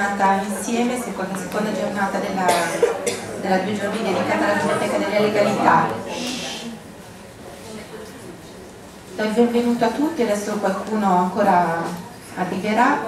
giornata insieme, seconda giornata della 2 giorni dedicata alla Biblioteca della Legalità. Do il benvenuto a tutti, adesso qualcuno ancora arriverà.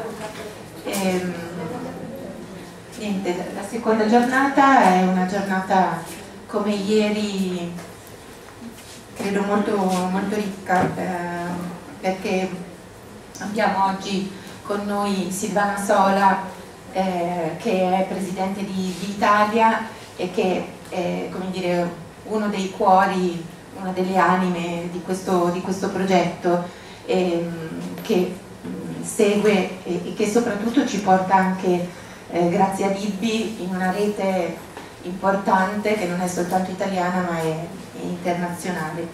Niente, la seconda giornata è una giornata come ieri, credo molto, molto ricca, perché abbiamo oggi con noi Silvana Sola, che è presidente di Italia e che è, come dire, uno dei cuori, una delle anime di questo progetto, che segue e che soprattutto ci porta anche, grazie a Libby, in una rete importante che non è soltanto italiana ma è internazionale.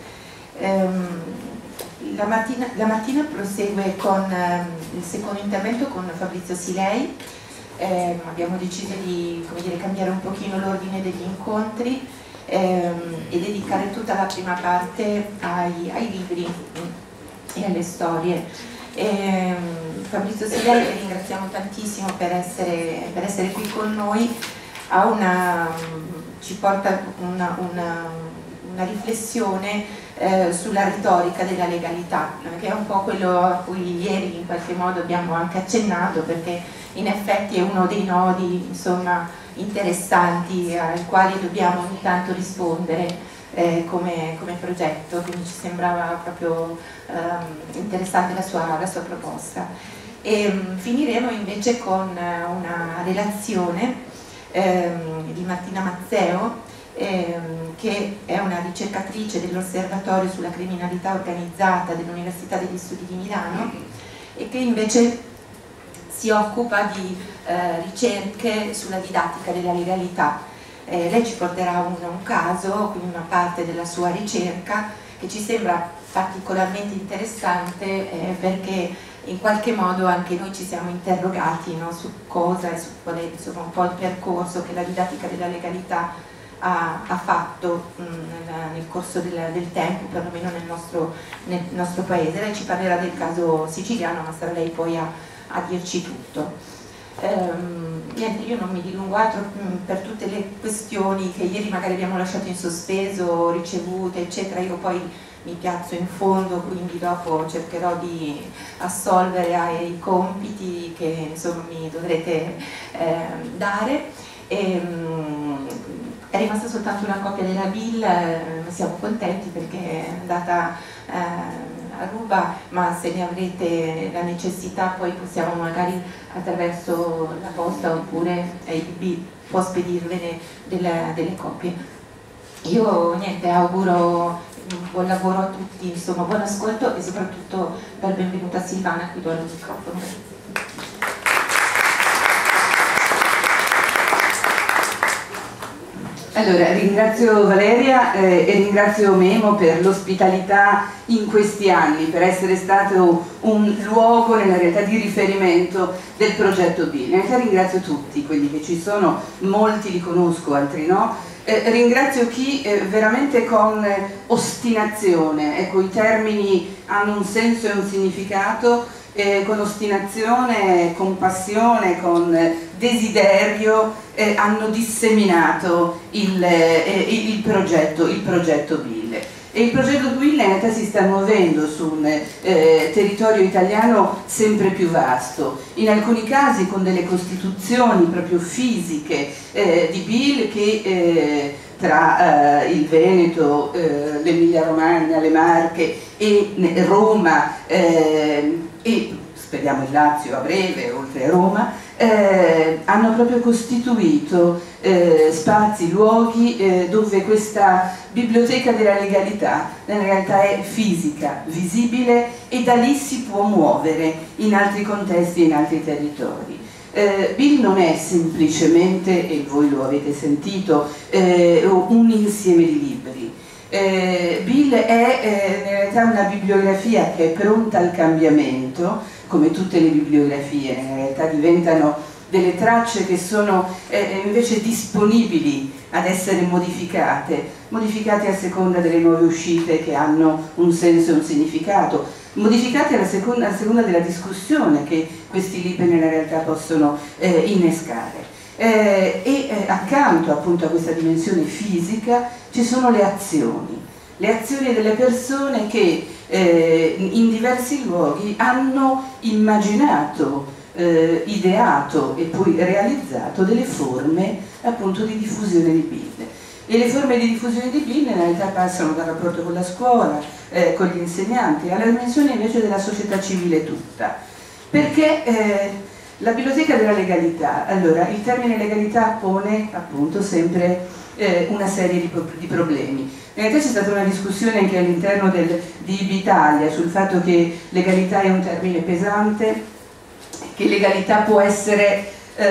La mattina prosegue con il secondo intervento con Fabrizio Silei. Abbiamo deciso di, come dire, cambiare un pochino l'ordine degli incontri e dedicare tutta la prima parte ai libri e alle storie. Fabrizio Silei, che ringraziamo tantissimo per essere qui con noi, ci porta una riflessione sulla retorica della legalità, che è un po' quello a cui ieri in qualche modo abbiamo anche accennato, perché in effetti è uno dei nodi, insomma, interessanti ai quali dobbiamo ogni tanto rispondere come progetto, quindi ci sembrava proprio interessante la sua proposta. Finiremo invece con una relazione di Martina Mazzeo, che è una ricercatrice dell'Osservatorio sulla criminalità organizzata dell'Università degli Studi di Milano e che invece si occupa di ricerche sulla didattica della legalità. Lei ci porterà un caso, quindi una parte della sua ricerca, che ci sembra particolarmente interessante perché in qualche modo anche noi ci siamo interrogati, no, su cosa e su qual è, insomma, un po' il percorso che la didattica della legalità ha fatto nel corso del tempo, perlomeno nel nostro paese. Lei ci parlerà del caso siciliano, ma sarà lei poi a dirci tutto. Niente, io non mi dilungo altro per tutte le questioni che ieri magari abbiamo lasciato in sospeso, ricevute, eccetera. Io poi mi piazzo in fondo, quindi dopo cercherò di assolvere ai compiti che, insomma, mi dovrete dare. È rimasta soltanto una copia della bill, ma siamo contenti perché è andata a ruba, ma se ne avrete la necessità poi possiamo magari attraverso la posta oppure IB può spedirvene delle copie. Io niente, auguro un buon lavoro a tutti, insomma, buon ascolto e soprattutto dal benvenuto a Silvana, qui do il microfono. Allora, ringrazio Valeria e ringrazio Memo per l'ospitalità in questi anni, per essere stato un luogo nella realtà di riferimento del progetto BIL. In realtà ringrazio tutti quelli che ci sono, molti li conosco, altri no. Ringrazio chi veramente con ostinazione, ecco, i termini hanno un senso e un significato, con ostinazione, con passione, con desiderio hanno disseminato il progetto BIL. E il progetto BIL in realtà si sta muovendo su un territorio italiano sempre più vasto, in alcuni casi con delle costituzioni proprio fisiche di BIL che tra il Veneto, l'Emilia Romagna, le Marche e Roma e speriamo il Lazio a breve, oltre a Roma, hanno proprio costituito spazi, luoghi dove questa biblioteca della legalità in realtà è fisica, visibile e da lì si può muovere in altri contesti e in altri territori. BIL non è semplicemente, e voi lo avete sentito, un insieme di libri. BIL è in realtà una bibliografia che è pronta al cambiamento, come tutte le bibliografie, in realtà diventano delle tracce che sono invece disponibili ad essere modificate a seconda delle nuove uscite che hanno un senso e un significato. modificati a seconda della discussione che questi libri nella realtà possono innescare. Accanto appunto a questa dimensione fisica ci sono le azioni delle persone che in diversi luoghi hanno immaginato, ideato e poi realizzato delle forme appunto di diffusione di Bill. E le forme di diffusione di Bill in realtà passano dal rapporto con la scuola, con gli insegnanti, alla dimensione invece della società civile tutta. Perché la biblioteca della legalità, allora il termine legalità pone appunto sempre una serie di problemi. In realtà c'è stata una discussione anche all'interno di Ibitalia sul fatto che legalità è un termine pesante, che legalità può essere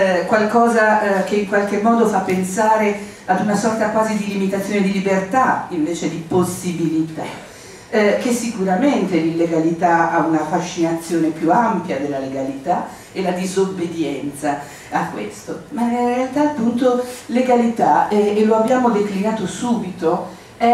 qualcosa che in qualche modo fa pensare ad una sorta quasi di limitazione di libertà invece di possibilità. Che sicuramente l'illegalità ha una fascinazione più ampia della legalità e la disobbedienza a questo, ma in realtà appunto legalità, e lo abbiamo declinato subito,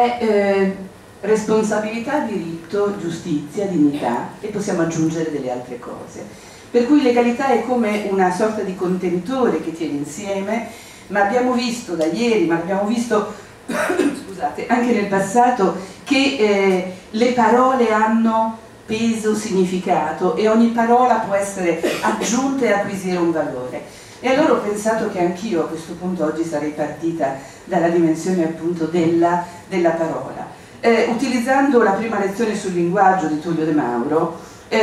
è responsabilità, diritto, giustizia, dignità, e possiamo aggiungere delle altre cose. Per cui legalità è come una sorta di contenitore che tiene insieme, ma abbiamo visto da ieri, ma abbiamo visto scusate, anche nel passato, che le parole hanno peso, significato, e ogni parola può essere aggiunta e acquisire un valore. E allora ho pensato che anch'io a questo punto oggi sarei partita dalla dimensione appunto della parola. Utilizzando la prima lezione sul linguaggio di Tullio De Mauro,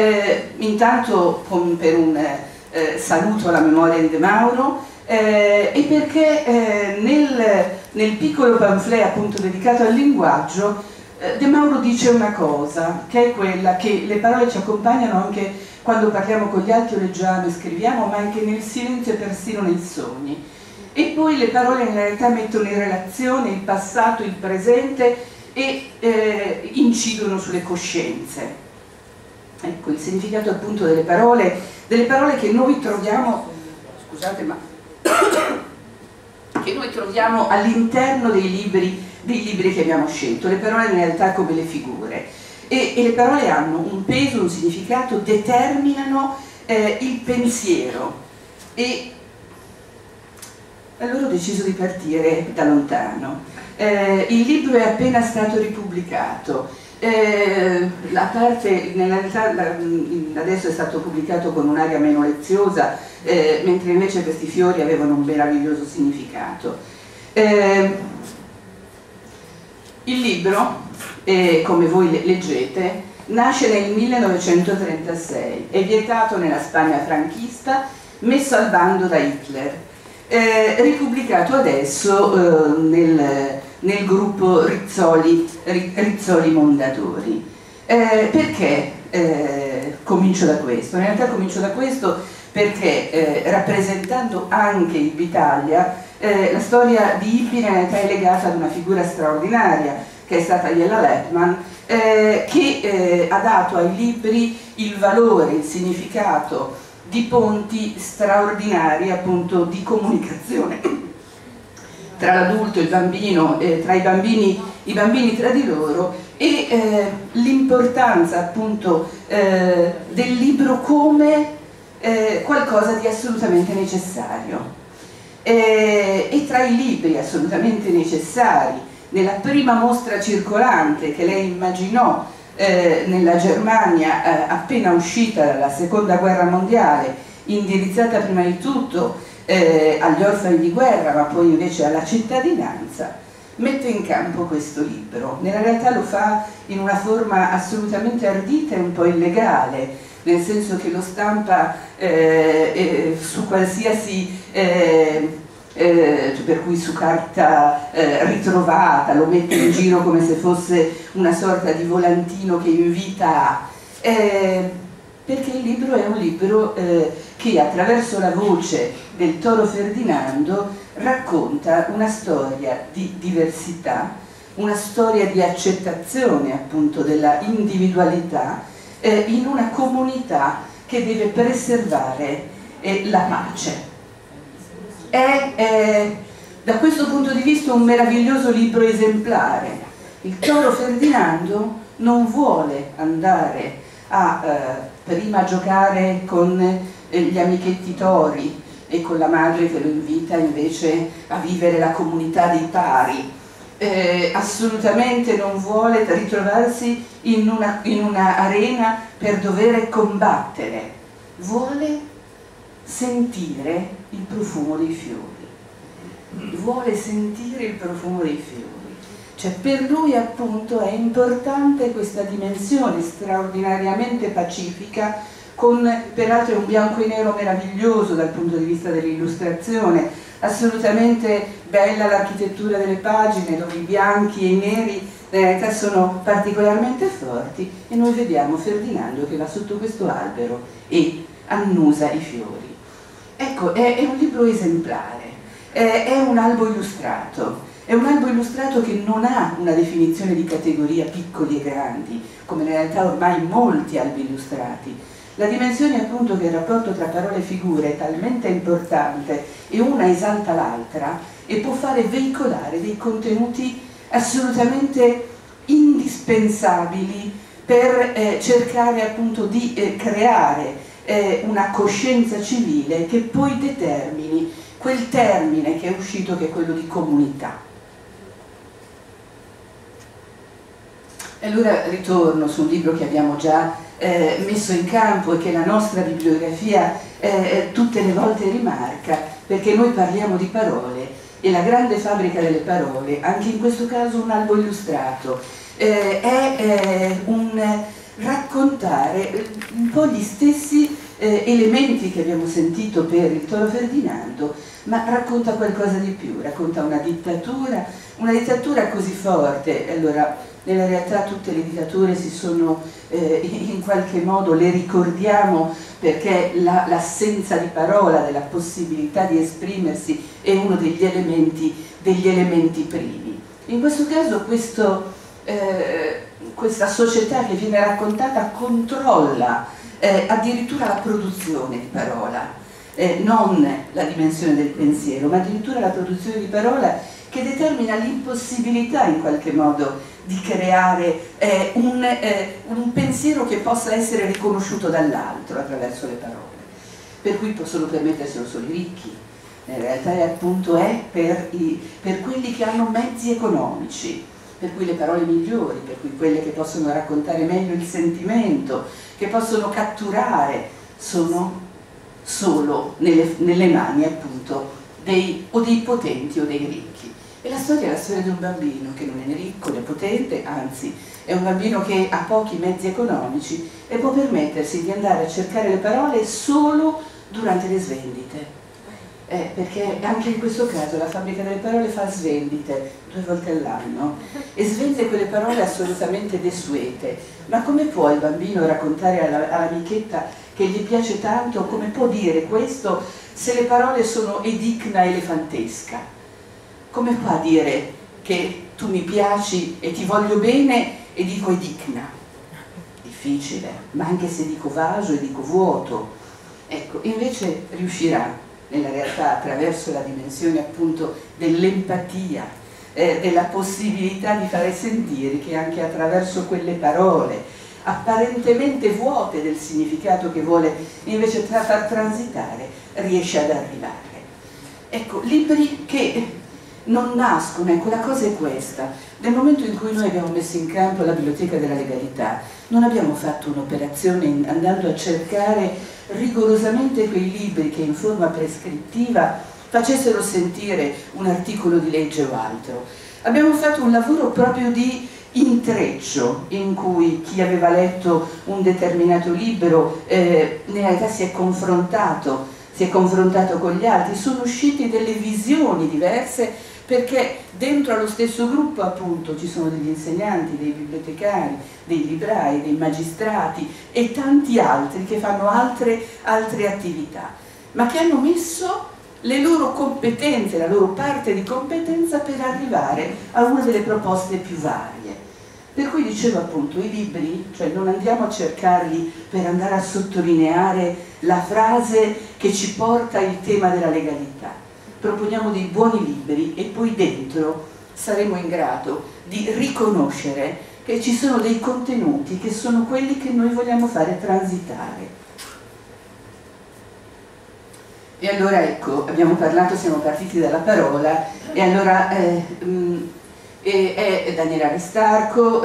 intanto per un saluto alla memoria di De Mauro, e perché nel piccolo pamphlet appunto dedicato al linguaggio De Mauro dice una cosa, che è quella che le parole ci accompagnano anche quando parliamo con gli altri o leggiamo e scriviamo, ma anche nel silenzio e persino nei sogni. E poi le parole in realtà mettono in relazione il passato, il presente e incidono sulle coscienze. Ecco, il significato appunto delle parole che noi troviamo, scusate ma, che noi troviamo all'interno dei libri che abbiamo scelto, le parole in realtà come le figure. E le parole hanno un peso, un significato, determinano il pensiero. E allora ho deciso di partire da lontano. Il libro è appena stato ripubblicato. La parte, in realtà adesso è stato pubblicato con un'aria meno leziosa, mentre invece questi fiori avevano un meraviglioso significato. Il libro, come voi leggete, nasce nel 1936, è vietato nella Spagna franchista, messo al bando da Hitler, ripubblicato adesso nel gruppo Rizzoli Mondadori. Perché comincio da questo? In realtà comincio da questo perché rappresentando anche Ibitalia, la storia di Ibi in realtà è legata ad una figura straordinaria che è stata Jella Lepman, che ha dato ai libri il valore, il significato di ponti straordinari appunto di comunicazione tra l'adulto e il bambino, tra i bambini tra di loro, e l'importanza appunto del libro come qualcosa di assolutamente necessario. E tra i libri assolutamente necessari, nella prima mostra circolante che lei immaginò nella Germania appena uscita dalla seconda guerra mondiale, indirizzata prima di tutto agli orfani di guerra ma poi invece alla cittadinanza, mette in campo questo libro. Nella realtà lo fa in una forma assolutamente ardita e un po' illegale, nel senso che lo stampa su qualsiasi per cui su carta ritrovata, lo mette in giro come se fosse una sorta di volantino che invita a, perché il libro è un libro che attraverso la voce del Toro Ferdinando racconta una storia di diversità, una storia di accettazione appunto della individualità in una comunità che deve preservare la pace. È da questo punto di vista un meraviglioso libro esemplare. Il Toro Ferdinando non vuole andare a prima giocare con gli amichetti tori e con la madre che lo invita invece a vivere la comunità dei pari. Assolutamente non vuole ritrovarsi in una arena per dover combattere, vuole sentire il profumo dei fiori, vuole sentire il profumo dei fiori. Cioè per lui appunto è importante questa dimensione straordinariamente pacifica, con peraltro un bianco e nero meraviglioso dal punto di vista dell'illustrazione, assolutamente bella l'architettura delle pagine dove i bianchi e i neri in realtà sono particolarmente forti, e noi vediamo Ferdinando che va sotto questo albero e annusa i fiori. Ecco, è un libro esemplare, è un albo illustrato. È un albo illustrato che non ha una definizione di categoria piccoli e grandi, come in realtà ormai molti albi illustrati. La dimensione appunto che il rapporto tra parole e figure è talmente importante e una esalta l'altra e può fare veicolare dei contenuti assolutamente indispensabili per cercare appunto di creare una coscienza civile che poi determini quel termine che è uscito, che è quello di comunità. E allora ritorno su un libro che abbiamo già messo in campo e che la nostra bibliografia tutte le volte rimarca, perché noi parliamo di parole e la grande fabbrica delle parole, anche in questo caso un albo illustrato, è un raccontare un po' gli stessi elementi che abbiamo sentito per il Toro Ferdinando, ma racconta qualcosa di più, racconta una dittatura così forte. Allora, nella realtà tutte le dittature si sono in qualche modo, le ricordiamo perché l'assenza di parola, della possibilità di esprimersi, è uno degli elementi primi. In questo caso questa società che viene raccontata controlla addirittura la produzione di parola, non la dimensione del pensiero, ma addirittura la produzione di parola, che determina l'impossibilità in qualche modo di creare un pensiero che possa essere riconosciuto dall'altro attraverso le parole, per cui possono permetterselo solo i ricchi. In realtà appunto è per quelli che hanno mezzi economici, per cui le parole migliori, per cui quelle che possono raccontare meglio il sentimento, che possono catturare, sono solo nelle mani appunto dei potenti o dei ricchi. E la storia è la storia di un bambino che non è né ricco né potente, anzi è un bambino che ha pochi mezzi economici e può permettersi di andare a cercare le parole solo durante le svendite. Perché anche in questo caso la fabbrica delle parole fa svendite 2 volte all'anno e svende quelle parole assolutamente desuete. Ma come può il bambino raccontare all'amichetta che gli piace tanto, come può dire questo se le parole sono edigna elefantesca? Come può dire che tu mi piaci e ti voglio bene e dico edigna? Difficile, ma anche se dico vaso e dico vuoto. Ecco, invece riuscirà nella realtà, attraverso la dimensione appunto dell'empatia, della possibilità di fare sentire che anche attraverso quelle parole apparentemente vuote del significato che vuole invece far transitare, riesce ad arrivare. Ecco, libri che non nascono, ecco, la cosa è questa: nel momento in cui noi abbiamo messo in campo la biblioteca della legalità, non abbiamo fatto un'operazione andando a cercare rigorosamente quei libri che in forma prescrittiva facessero sentire un articolo di legge o altro. Abbiamo fatto un lavoro proprio di intreccio, in cui chi aveva letto un determinato libro in realtà si è confrontato con gli altri, sono uscite delle visioni diverse, perché dentro allo stesso gruppo appunto ci sono degli insegnanti, dei bibliotecari, dei librai, dei magistrati e tanti altri che fanno altre attività, ma che hanno messo le loro competenze, la loro parte di competenza per arrivare a una delle proposte più varie. Per cui dicevo appunto, i libri, cioè non andiamo a cercarli per andare a sottolineare la frase che ci porta il tema della legalità. Proponiamo dei buoni libri e poi dentro saremo in grado di riconoscere che ci sono dei contenuti che sono quelli che noi vogliamo fare transitare. E allora ecco, abbiamo parlato, siamo partiti dalla parola, e allora è Daniele Aristarco,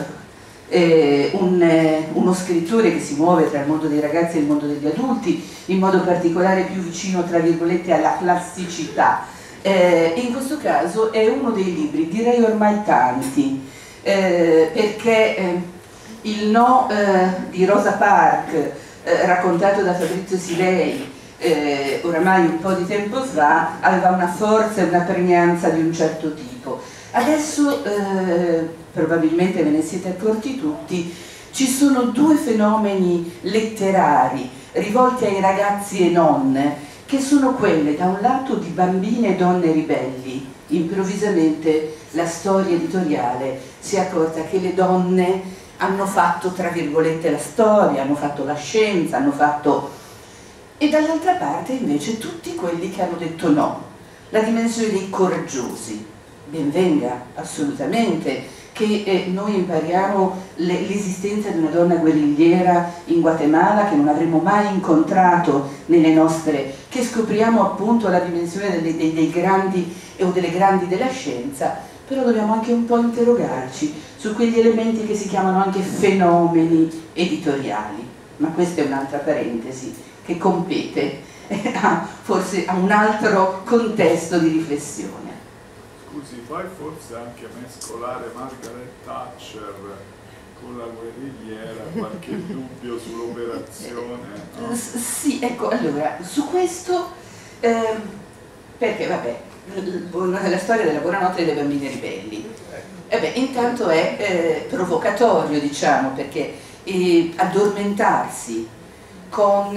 uno scrittore che si muove tra il mondo dei ragazzi e il mondo degli adulti, in modo particolare più vicino, tra virgolette, alla classicità. In questo caso è uno dei libri, direi ormai tanti, perché il no di Rosa Parks, raccontato da Fabrizio Silei, oramai un po' di tempo fa, aveva una forza e una pregnanza di un certo tipo. Adesso, probabilmente ve ne siete accorti tutti, ci sono due fenomeni letterari rivolti ai ragazzi e non, che sono quelle da un lato di bambine e donne ribelli. Improvvisamente la storia editoriale si è accorta che le donne hanno fatto, tra virgolette, la storia, hanno fatto la scienza, hanno fatto... E dall'altra parte invece tutti quelli che hanno detto no, la dimensione dei coraggiosi. Ben venga, assolutamente, che noi impariamo l'esistenza di una donna guerrigliera in Guatemala che non avremmo mai incontrato nelle nostre, che scopriamo appunto la dimensione dei grandi o delle grandi della scienza, però dobbiamo anche un po' interrogarci su quegli elementi che si chiamano anche fenomeni editoriali, ma questa è un'altra parentesi che compete forse a un altro contesto di riflessione. Scusi, puoi forse anche mescolare Margaret Thatcher con la guerrigliera, qualche dubbio sull'operazione? No? Sì, ecco, allora, su questo, perché vabbè, la storia della buonanotte delle bambine ribelli, intanto è provocatorio, diciamo, perché addormentarsi con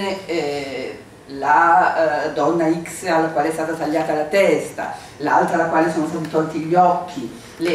la donna X alla quale è stata tagliata la testa, l'altra alla quale sono stati tolti gli occhi,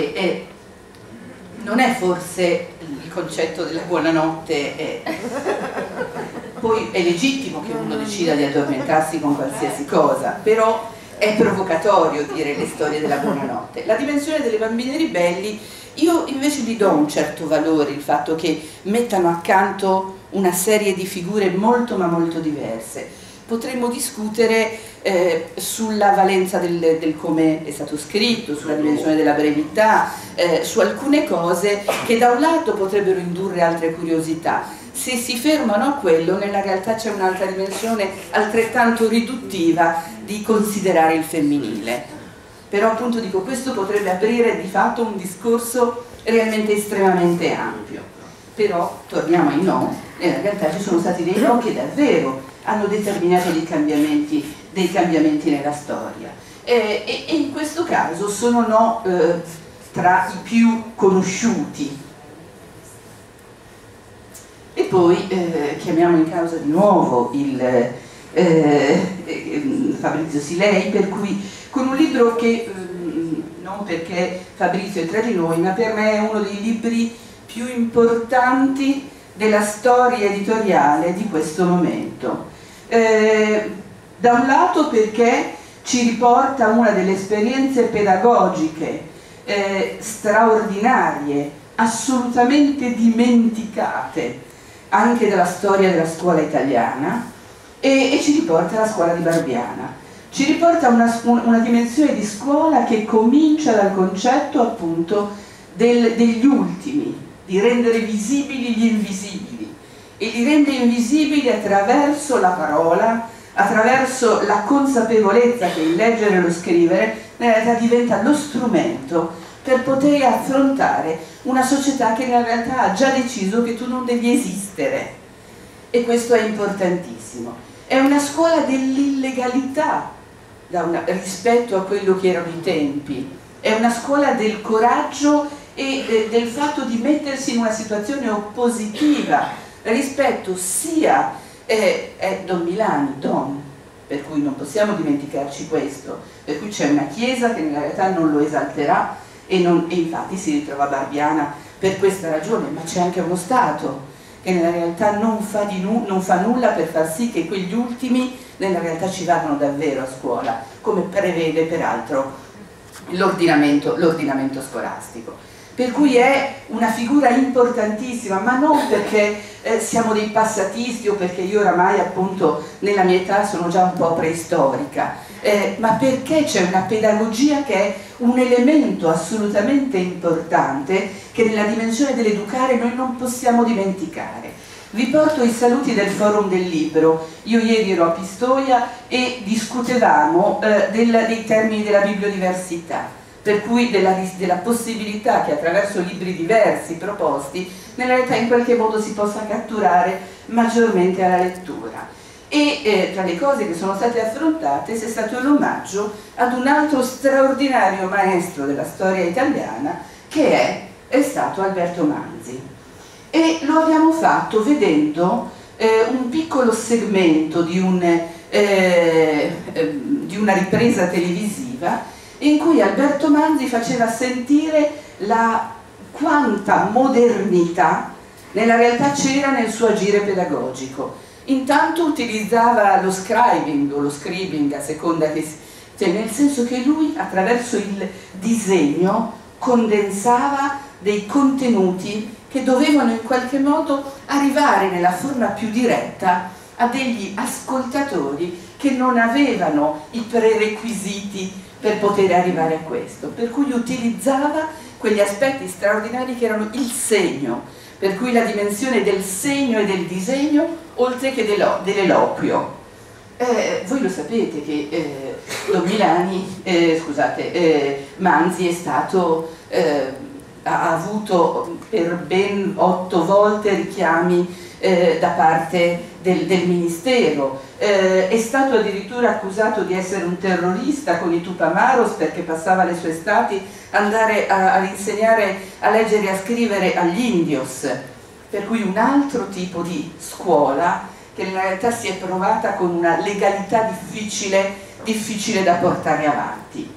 non è forse il concetto della buonanotte, poi è legittimo che uno decida di addormentarsi con qualsiasi cosa, però è provocatorio dire le storie della buonanotte. La dimensione delle bambine ribelli, io invece gli do un certo valore, il fatto che mettano accanto una serie di figure molto ma molto diverse. Potremmo discutere sulla valenza del come è stato scritto, sulla dimensione della brevità, su alcune cose che da un lato potrebbero indurre altre curiosità. Se si fermano a quello, nella realtà c'è un'altra dimensione altrettanto riduttiva di considerare il femminile. Però appunto dico, questo potrebbe aprire di fatto un discorso realmente estremamente ampio. Però torniamo ai no. Nella realtà ci sono stati dei no che davvero hanno determinato dei cambiamenti nella storia e in questo caso sono no tra i più conosciuti. E poi chiamiamo in causa di nuovo Fabrizio Silei, per cui con un libro che non perché Fabrizio è tra di noi, ma per me è uno dei libri più importanti della storia editoriale di questo momento. Da un lato perché ci riporta una delle esperienze pedagogiche straordinarie, assolutamente dimenticate anche dalla storia della scuola italiana, e ci riporta alla scuola di Barbiana. Ci riporta una dimensione di scuola che comincia dal concetto appunto degli ultimi, di rendere visibili gli invisibili, e li rende invisibili attraverso la parola, attraverso la consapevolezza che il leggere e lo scrivere nella realtà diventa lo strumento per poter affrontare una società che nella realtà ha già deciso che tu non devi esistere, e questo è importantissimo. È una scuola dell'illegalità rispetto a quello che erano i tempi, è una scuola del coraggio e del fatto di mettersi in una situazione oppositiva rispetto sia Don Milani, per cui non possiamo dimenticarci questo, per cui c'è una chiesa che nella realtà non lo esalterà e infatti si ritrova Barbiana per questa ragione, ma c'è anche uno Stato che nella realtà non fa nulla per far sì che quegli ultimi nella realtà ci vadano davvero a scuola, come prevede peraltro l'ordinamento scolastico. per cui è una figura importantissima, ma non perché siamo dei passatisti o perché io oramai appunto nella mia età sono già un po' preistorica, ma perché c'è una pedagogia che è un elemento assolutamente importante che nella dimensione dell'educare noi non possiamo dimenticare. Vi porto i saluti del Forum del Libro. Io ieri ero a Pistoia e discutevamo dei termini della bibliodiversità, per cui della possibilità che attraverso libri diversi proposti nella realtà in qualche modo si possa catturare maggiormente alla lettura. E tra le cose che sono state affrontate c'è stato l'omaggio ad un altro straordinario maestro della storia italiana che è stato Alberto Manzi, e lo abbiamo fatto vedendo un piccolo segmento di una ripresa televisiva in cui Alberto Manzi faceva sentire quanta modernità nella realtà c'era nel suo agire pedagogico. Intanto utilizzava lo scribing o lo scribing a seconda che cioè nel senso che lui attraverso il disegno condensava dei contenuti che dovevano in qualche modo arrivare nella forma più diretta a degli ascoltatori che non avevano i prerequisiti per poter arrivare a questo, per cui utilizzava quegli aspetti straordinari che erano il segno, per cui la dimensione del segno e del disegno oltre che dell'eloquio. Voi lo sapete che Don Milani, Manzi è stato, ha avuto per ben 8 volte richiami da parte del Ministero, è stato addirittura accusato di essere un terrorista con i Tupamaros perché passava le sue estati andare a insegnare a leggere e a scrivere agli indios, per cui un altro tipo di scuola che nella realtà si è provata con una legalità difficile da portare avanti.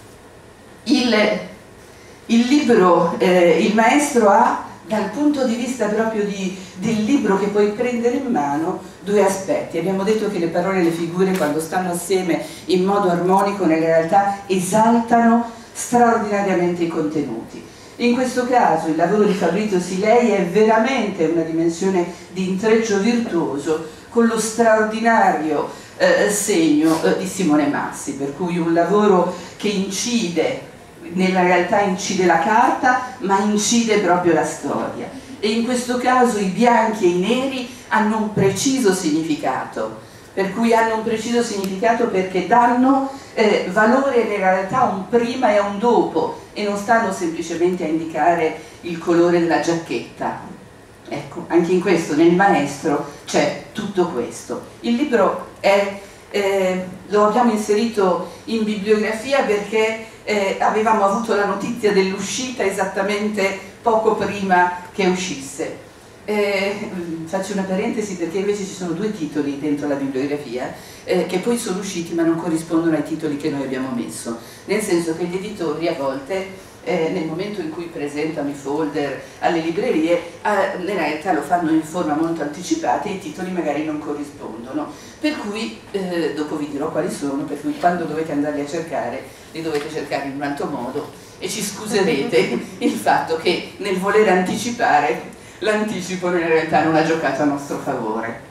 Il libro, il maestro ha, dal punto di vista proprio del libro che puoi prendere in mano, 2 aspetti. Abbiamo detto che le parole e le figure, quando stanno assieme in modo armonico, nella realtà esaltano straordinariamente i contenuti. In questo caso il lavoro di Fabrizio Silei è veramente una dimensione di intreccio virtuoso con lo straordinario segno di Simone Massi, per cui un lavoro che incide, nella realtà incide la carta, ma incide proprio la storia. E in questo caso i bianchi e i neri hanno un preciso significato, per cui hanno un preciso significato perché danno valore nella realtà a un prima e a un dopo, e non stanno semplicemente a indicare il colore della giacchetta. Ecco, anche in questo, nel maestro, c'è tutto questo. Il libro lo abbiamo inserito in bibliografia perché avevamo avuto la notizia dell'uscita esattamente poco prima che uscisse. Faccio una parentesi perché invece ci sono 2 titoli dentro la bibliografia che poi sono usciti ma non corrispondono ai titoli che noi abbiamo messo, nel senso che gli editori a volte nel momento in cui presentano i folder alle librerie nella realtà lo fanno in forma molto anticipata e i titoli magari non corrispondono, per cui dopo vi dirò quali sono, per cui quando dovete andarli a cercare li dovete cercare in un altro modo e ci scuserete il fatto che nel voler anticipare l'anticipo nella realtà non ha giocato a nostro favore.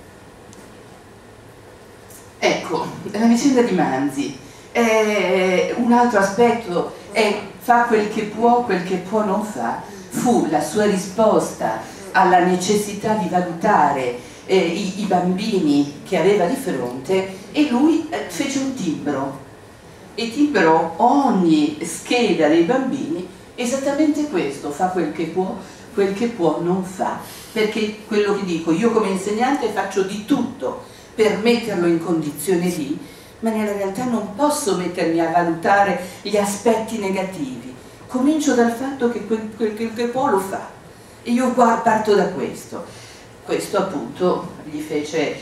Ecco, la vicenda di Manzi, un altro aspetto è fa quel che può non fa, fu la sua risposta alla necessità di valutare i bambini che aveva di fronte, e lui fece un timbro, e timbrò ogni scheda dei bambini esattamente questo: fa quel che può non fa, perché quello che dico io come insegnante faccio di tutto per metterlo in condizione di, ma nella realtà non posso mettermi a valutare gli aspetti negativi, comincio dal fatto che quel che può lo fa, e io parto da questo appunto gli fece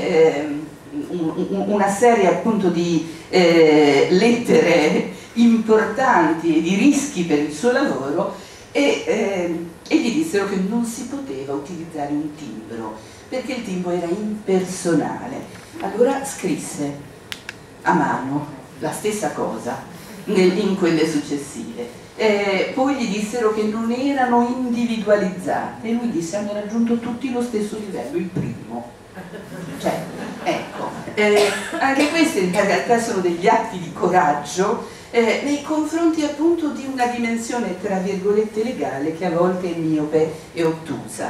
una serie appunto di lettere importanti e di rischi per il suo lavoro, e gli dissero che non si poteva utilizzare un timbro perché il timbro era impersonale. Allora scrisse a mano la stessa cosa in quelle successive. Poi gli dissero che non erano individualizzate e lui disse: hanno raggiunto tutti lo stesso livello, il primo. Cioè, ecco, anche questi in realtà sono degli atti di coraggio nei confronti appunto di una dimensione tra virgolette legale che a volte è miope e ottusa.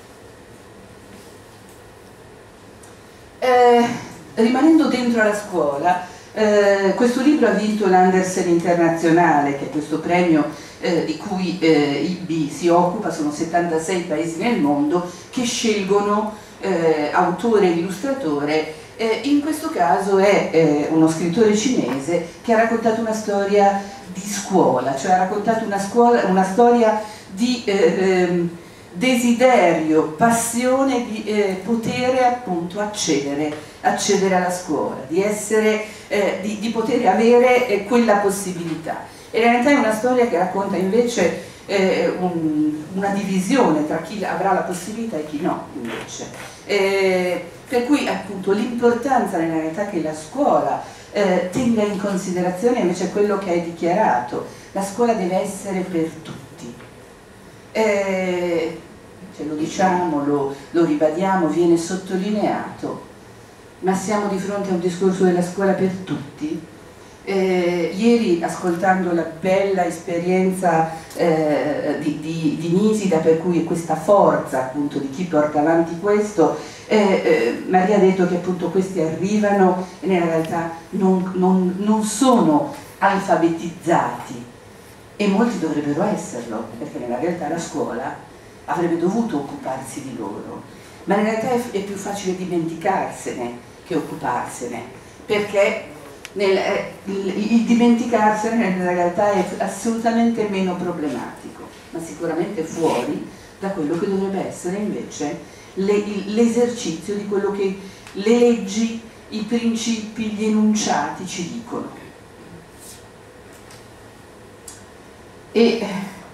Rimanendo dentro la scuola, questo libro ha vinto l'Andersen Internazionale, che è questo premio di cui IB si occupa. Sono 76 paesi nel mondo che scelgono autore e illustratore. In questo caso è uno scrittore cinese che ha raccontato una storia di scuola, cioè ha raccontato una storia di desiderio, passione di poter appunto accedere alla scuola, di poter avere quella possibilità. E in realtà è una storia che racconta invece una divisione tra chi avrà la possibilità e chi no, invece. Per cui appunto l'importanza nella realtà che la scuola tenga in considerazione invece quello che hai dichiarato: la scuola deve essere per tutti. Ce lo diciamo, lo ribadiamo, viene sottolineato, ma siamo di fronte a un discorso della scuola per tutti. Ieri, ascoltando la bella esperienza di Nisida, per cui questa forza appunto di chi porta avanti questo, Maria ha detto che appunto questi arrivano e nella realtà non sono alfabetizzati, e molti dovrebbero esserlo, perché nella realtà la scuola avrebbe dovuto occuparsi di loro, ma in realtà è più facile dimenticarsene che occuparsene, perché il dimenticarsene nella realtà è assolutamente meno problematico, ma sicuramente fuori da quello che dovrebbe essere invece l'esercizio di quello che le leggi, i principi, gli enunciati ci dicono. E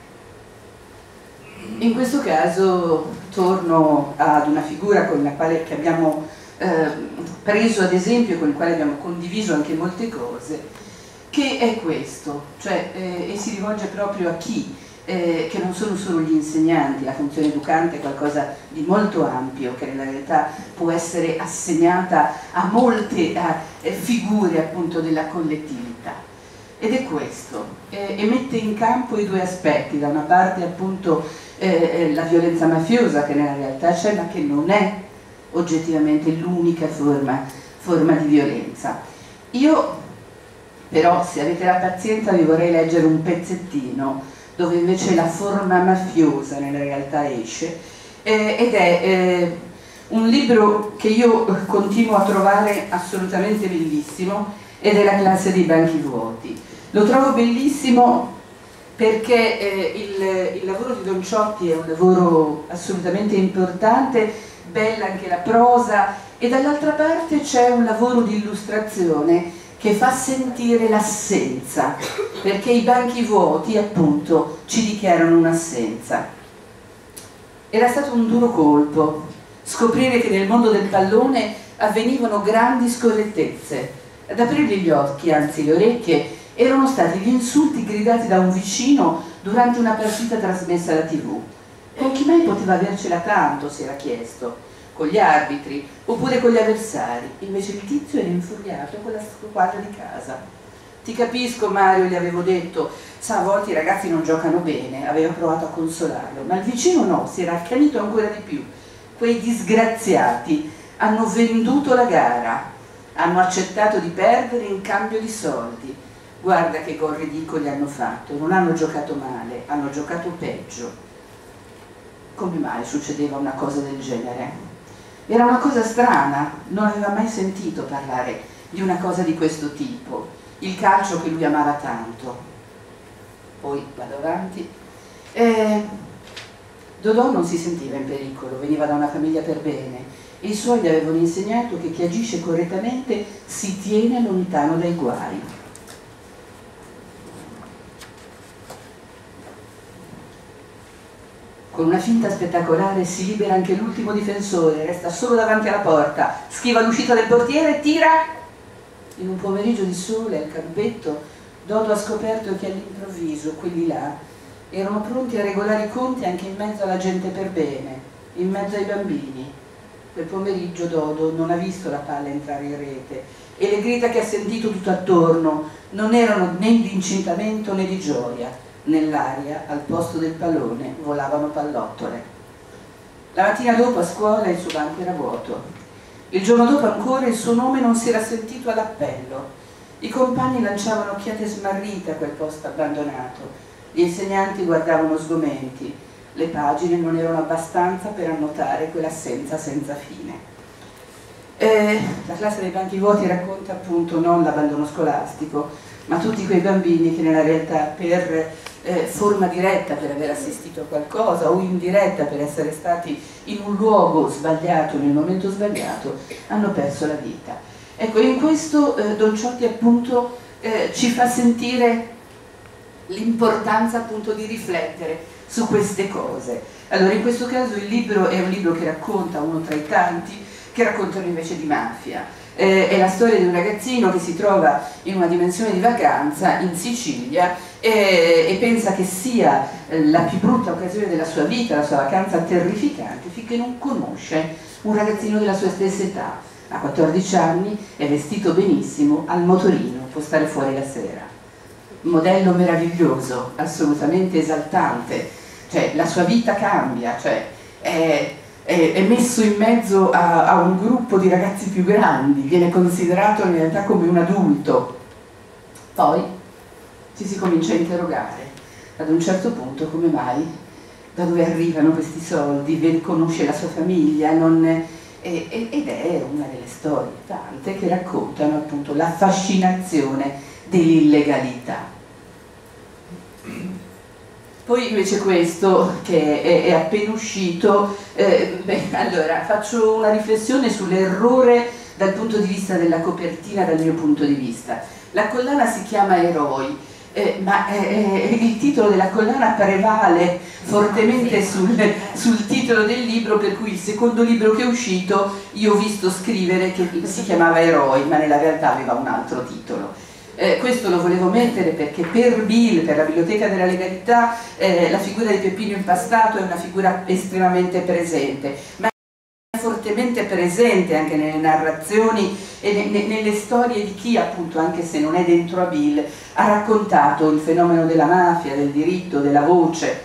in questo caso torno ad una figura con la quale che abbiamo preso ad esempio, con il quale abbiamo condiviso anche molte cose, che è questo, cioè e si rivolge proprio a chi, che non sono solo gli insegnanti. La funzione educante è qualcosa di molto ampio, che nella realtà può essere assegnata a molte figure appunto della collettività, ed è questo, e mette in campo i due aspetti: da una parte appunto la violenza mafiosa che nella realtà c'è, ma che non è oggettivamente l'unica forma di violenza. Io però, se avete la pazienza, vi vorrei leggere un pezzettino dove invece la forma mafiosa nella realtà esce, ed è un libro che io continuo a trovare assolutamente bellissimo, ed è La classe dei banchi vuoti. Lo trovo bellissimo perché il lavoro di Don Ciotti è un lavoro assolutamente importante, bella anche la prosa, e dall'altra parte c'è un lavoro di illustrazione che fa sentire l'assenza, perché i banchi vuoti appunto ci dichiarano un'assenza. Era stato un duro colpo scoprire che nel mondo del pallone avvenivano grandi scorrettezze. Ad aprirgli gli occhi, anzi le orecchie, erano stati gli insulti gridati da un vicino durante una partita trasmessa alla TV. Con chi mai poteva avercela tanto, si era chiesto? Con gli arbitri oppure con gli avversari? Invece il tizio era infuriato con la squadra di casa. Ti capisco, Mario, gli avevo detto, sa, a volte i ragazzi non giocano bene. Aveva provato a consolarlo, ma il vicino no, si era accanito ancora di più. Quei disgraziati hanno venduto la gara, hanno accettato di perdere in cambio di soldi. Guarda che gol ridicoli hanno fatto, non hanno giocato male, hanno giocato peggio. Come mai succedeva una cosa del genere? Era una cosa strana, non aveva mai sentito parlare di una cosa di questo tipo, il calcio che lui amava tanto. Poi vado avanti. Dodò non si sentiva in pericolo, veniva da una famiglia per bene e i suoi gli avevano insegnato che chi agisce correttamente si tiene lontano dai guai. Con una finta spettacolare si libera anche l'ultimo difensore, resta solo davanti alla porta, schiva l'uscita del portiere e tira. In un pomeriggio di sole al campetto Dodo ha scoperto che all'improvviso quelli là erano pronti a regolare i conti anche in mezzo alla gente per bene, in mezzo ai bambini. Quel pomeriggio Dodo non ha visto la palla entrare in rete e le grida che ha sentito tutto attorno non erano né di incitamento né di gioia. Nell'aria, al posto del pallone, volavano pallottole. La mattina dopo a scuola il suo banco era vuoto. Il giorno dopo ancora il suo nome non si era sentito all'appello. I compagni lanciavano occhiate smarrite a quel posto abbandonato. Gli insegnanti guardavano sgomenti. Le pagine non erano abbastanza per annotare quell'assenza senza fine. La classe dei banchi vuoti racconta appunto non l'abbandono scolastico, ma tutti quei bambini che nella realtà per forma diretta, per aver assistito a qualcosa, o indiretta per essere stati in un luogo sbagliato, nel momento sbagliato, hanno perso la vita. Ecco, in questo Don Ciotti appunto ci fa sentire l'importanza appunto di riflettere su queste cose. Allora, in questo caso il libro è un libro che racconta, uno tra i tanti, che raccontano invece di mafia. È la storia di un ragazzino che si trova in una dimensione di vacanza in Sicilia e pensa che sia la più brutta occasione della sua vita, la sua vacanza terrificante, finché non conosce un ragazzino della sua stessa età. Ha 14 anni, è vestito benissimo, al motorino, può stare fuori la sera. Modello meraviglioso, assolutamente esaltante, cioè la sua vita cambia, cioè è messo in mezzo a un gruppo di ragazzi più grandi, viene considerato in realtà come un adulto. Poi ci si comincia a interrogare ad un certo punto come mai, da dove arrivano questi soldi, conosce la sua famiglia, ed è una delle storie tante che raccontano appunto la fascinazione dell'illegalità. Poi invece questo che è appena uscito, allora faccio una riflessione sull'errore dal punto di vista della copertina, dal mio punto di vista. La collana si chiama Eroi, ma il titolo della collana prevale fortemente sul titolo del libro, per cui il secondo libro che è uscito io ho visto scrivere che si chiamava Eroi, ma nella realtà aveva un altro titolo. Questo lo volevo mettere perché per Bill, per la Biblioteca della Legalità, la figura di Peppino Impastato è una figura estremamente presente, ma è fortemente presente anche nelle narrazioni e nelle storie di chi appunto, anche se non è dentro a Bill, ha raccontato il fenomeno della mafia, del diritto, della voce.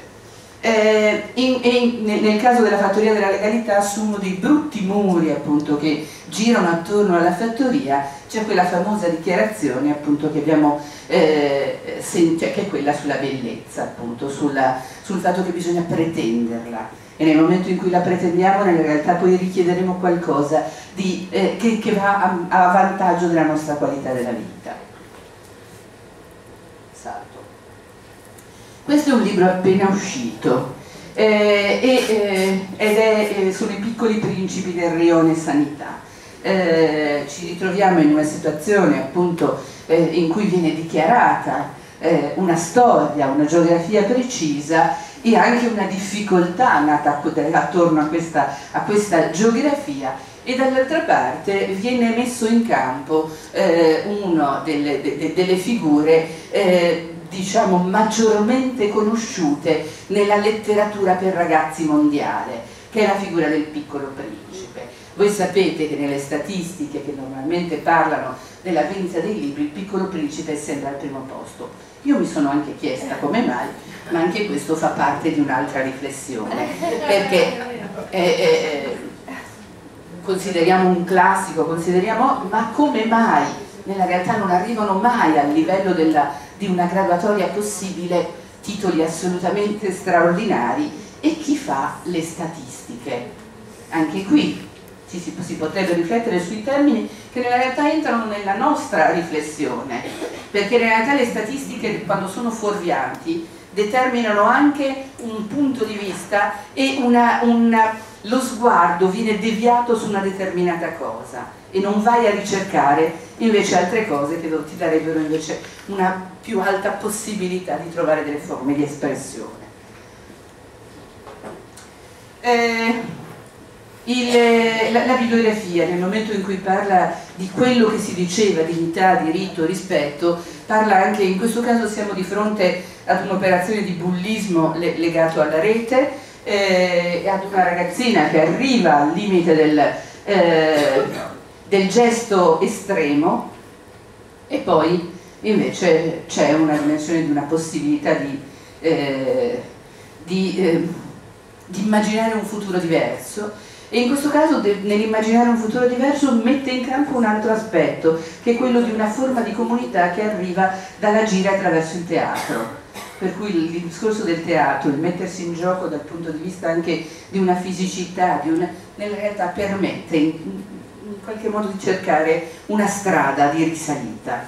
Nel caso della Fattoria della Legalità, su uno dei brutti muri appunto che girano attorno alla fattoria c'è quella famosa dichiarazione appunto che abbiamo che è quella sulla bellezza, appunto sul fatto che bisogna pretenderla, e nel momento in cui la pretendiamo nella realtà poi richiederemo qualcosa che va a vantaggio della nostra qualità della vita. Salto. Questo è un libro appena uscito sono i piccoli principi del rione sanità. Ci ritroviamo in una situazione appunto in cui viene dichiarata una storia, una geografia precisa e anche una difficoltà nata attorno a questa geografia, e dall'altra parte viene messo in campo una delle figure diciamo maggiormente conosciute nella letteratura per ragazzi mondiale, che è la figura del Piccolo Principe. Voi sapete che nelle statistiche che normalmente parlano della vendita dei libri il Piccolo Principe è sempre al primo posto. Io mi sono anche chiesta come mai, ma anche questo fa parte di un'altra riflessione, perché consideriamo un classico, ma come mai nella realtà non arrivano mai al livello di una graduatoria possibile titoli assolutamente straordinari, e chi fa le statistiche? Anche qui si potrebbe riflettere sui termini che nella realtà entrano nella nostra riflessione, perché nella realtà le statistiche, quando sono fuorvianti, determinano anche un punto di vista e lo sguardo viene deviato su una determinata cosa e non vai a ricercare invece altre cose che ti darebbero invece una più alta possibilità di trovare delle forme di espressione. La bibliografia, nel momento in cui parla di quello che si diceva, dignità, diritto, rispetto, parla anche, in questo caso siamo di fronte ad un'operazione di bullismo legato alla rete, e ad una ragazzina che arriva al limite del gesto estremo, e poi invece c'è una dimensione di una possibilità di immaginare un futuro diverso. E in questo caso nell'immaginare un futuro diverso mette in campo un altro aspetto, che è quello di una forma di comunità che arriva dall'agire attraverso il teatro. Per cui il discorso del teatro, il mettersi in gioco dal punto di vista anche di una fisicità, nella realtà permette in qualche modo di cercare una strada di risalita.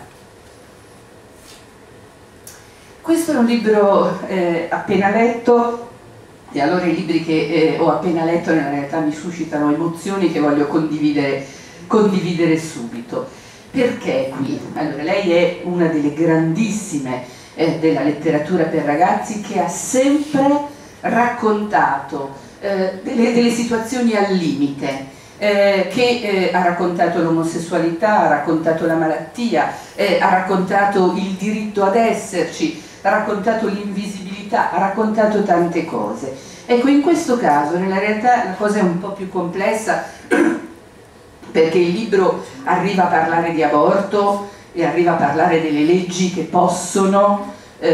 Questo è un libro appena letto. E allora i libri che ho appena letto nella realtà mi suscitano emozioni che voglio condividere subito. Perché qui? Allora, lei è una delle grandissime della letteratura per ragazzi, che ha sempre raccontato delle situazioni al limite, che ha raccontato l'omosessualità, ha raccontato la malattia, ha raccontato il diritto ad esserci, ha raccontato l'invisibilità, ha raccontato tante cose. Ecco, in questo caso, nella realtà la cosa è un po' più complessa, perché il libro arriva a parlare di aborto e arriva a parlare delle leggi che possono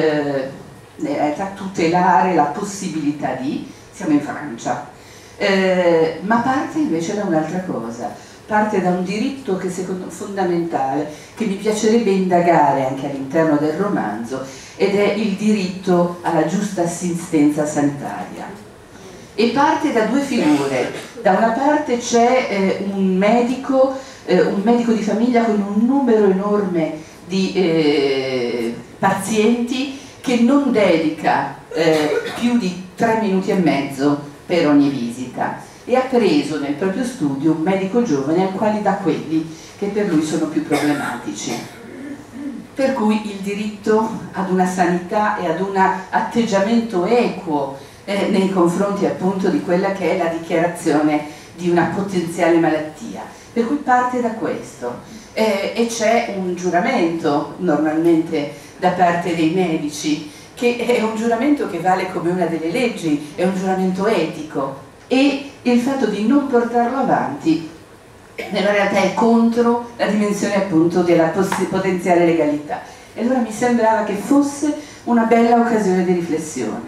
tutelare la possibilità di, siamo in Francia, ma parte invece da un'altra cosa, parte da un diritto che secondo me è fondamentale, che mi piacerebbe indagare anche all'interno del romanzo, ed è il diritto alla giusta assistenza sanitaria. E parte da due figure. Da una parte c'è un medico di famiglia con un numero enorme di pazienti, che non dedica più di 3 minuti e mezzo per ogni visita, e ha preso nel proprio studio un medico giovane al quale dà quelli che per lui sono più problematici. Per cui il diritto ad una sanità e ad un atteggiamento equo nei confronti appunto di quella che è la dichiarazione di una potenziale malattia. Per cui parte da questo, e c'è un giuramento normalmente da parte dei medici, che è un giuramento che vale come una delle leggi, è un giuramento etico, e il fatto di non portarlo avanti nella realtà è contro la dimensione appunto della potenziale legalità. E allora mi sembrava che fosse una bella occasione di riflessione.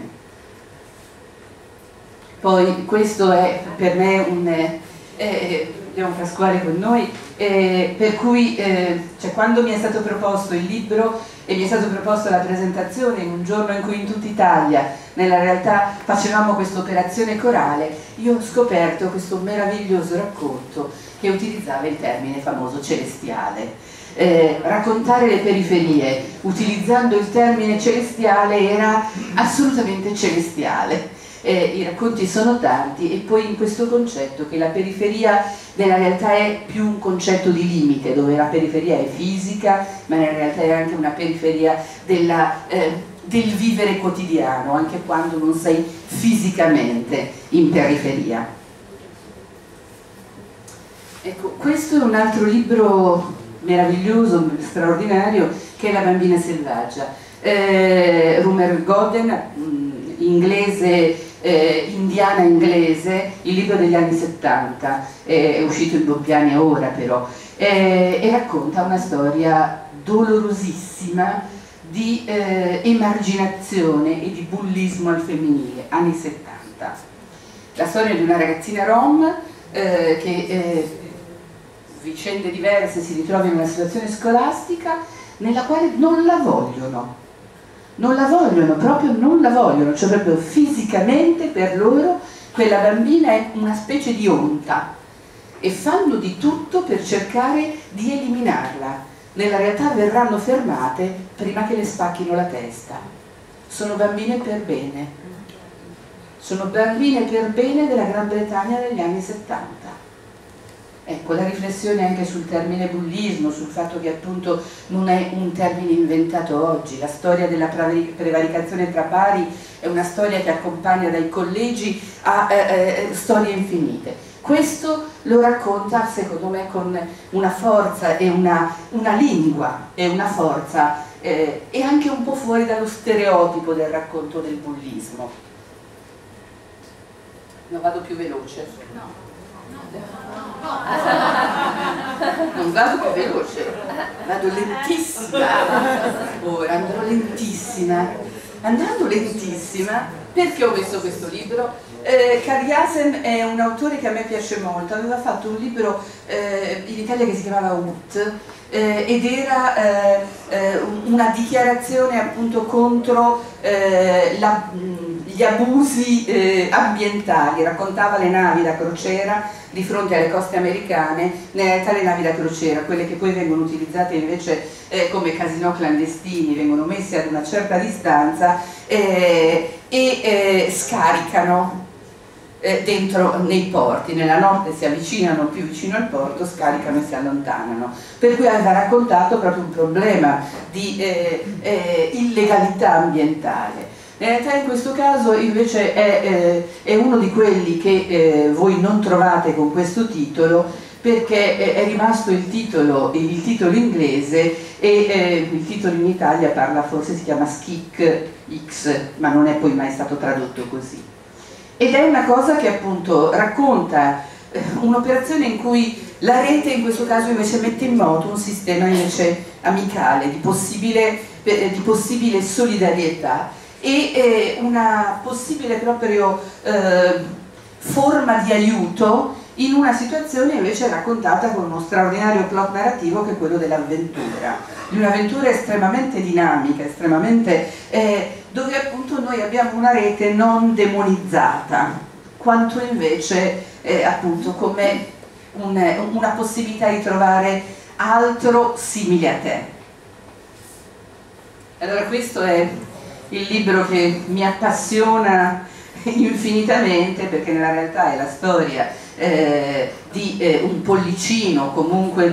Poi questo è per me abbiamo Pasquale con noi, per cui cioè, quando mi è stato proposto il libro e mi è stato proposto la presentazione in un giorno in cui in tutta Italia nella realtà facevamo questa operazione corale, io ho scoperto questo meraviglioso racconto che utilizzava il termine famoso celestiale. Raccontare le periferie utilizzando il termine celestiale era assolutamente celestiale. I racconti sono tanti, e poi in questo concetto che la periferia nella realtà è più un concetto di limite, dove la periferia è fisica, ma nella realtà è anche una periferia del vivere quotidiano, anche quando non sei fisicamente in periferia. Ecco, questo è un altro libro meraviglioso, straordinario, che è La bambina selvaggia. Rumer Godden, inglese, indiana inglese, il libro degli anni 70, è uscito in Bobbiani ora però, e racconta una storia dolorosissima di emarginazione e di bullismo al femminile, anni 70. La storia di una ragazzina rom che vicende diverse si ritrova in una situazione scolastica nella quale non la vogliono, proprio non la vogliono, cioè proprio fisicamente per loro quella bambina è una specie di onta, e fanno di tutto per cercare di eliminarla. Nella realtà verranno fermate prima che le spacchino la testa. Sono bambine per bene, sono bambine per bene della Gran Bretagna negli anni 70. Ecco, la riflessione anche sul termine bullismo, sul fatto che appunto non è un termine inventato oggi. La storia della prevaricazione tra pari è una storia che accompagna dai collegi a storie infinite. questo lo racconta secondo me con una forza e una lingua e una forza e anche un po' fuori dallo stereotipo del racconto del bullismo. Non vado più veloce? Non vado più veloce, vado lentissima. Ora andrò lentissima. Andando lentissima, perché ho messo questo libro? Karyazem è un autore che a me piace molto, aveva fatto un libro in Italia che si chiamava Ut ed era una dichiarazione appunto contro gli abusi ambientali, raccontava le navi da crociera di fronte alle coste americane, nella realtà le navi da crociera, quelle che poi vengono utilizzate invece come casinò clandestini, vengono messe ad una certa distanza e scaricano dentro nei porti, nella notte si avvicinano più vicino al porto, scaricano e si allontanano, per cui aveva raccontato proprio un problema di illegalità ambientale. In realtà in questo caso invece è uno di quelli che voi non trovate con questo titolo, perché è rimasto il titolo inglese e il titolo in Italia parla, forse si chiama Skik X, ma non è poi mai stato tradotto così. Ed è una cosa che appunto racconta un'operazione in cui la rete in questo caso invece mette in moto un sistema invece amicale, di possibile solidarietà e una possibile proprio forma di aiuto in una situazione invece raccontata con uno straordinario plot narrativo che è quello dell'avventura, di un'avventura estremamente dinamica, estremamente dove appunto noi abbiamo una rete non demonizzata, quanto invece appunto come una possibilità di trovare altro simile a te. Allora questo è il libro che mi appassiona infinitamente, perché nella realtà è la storia di un pollicino, comunque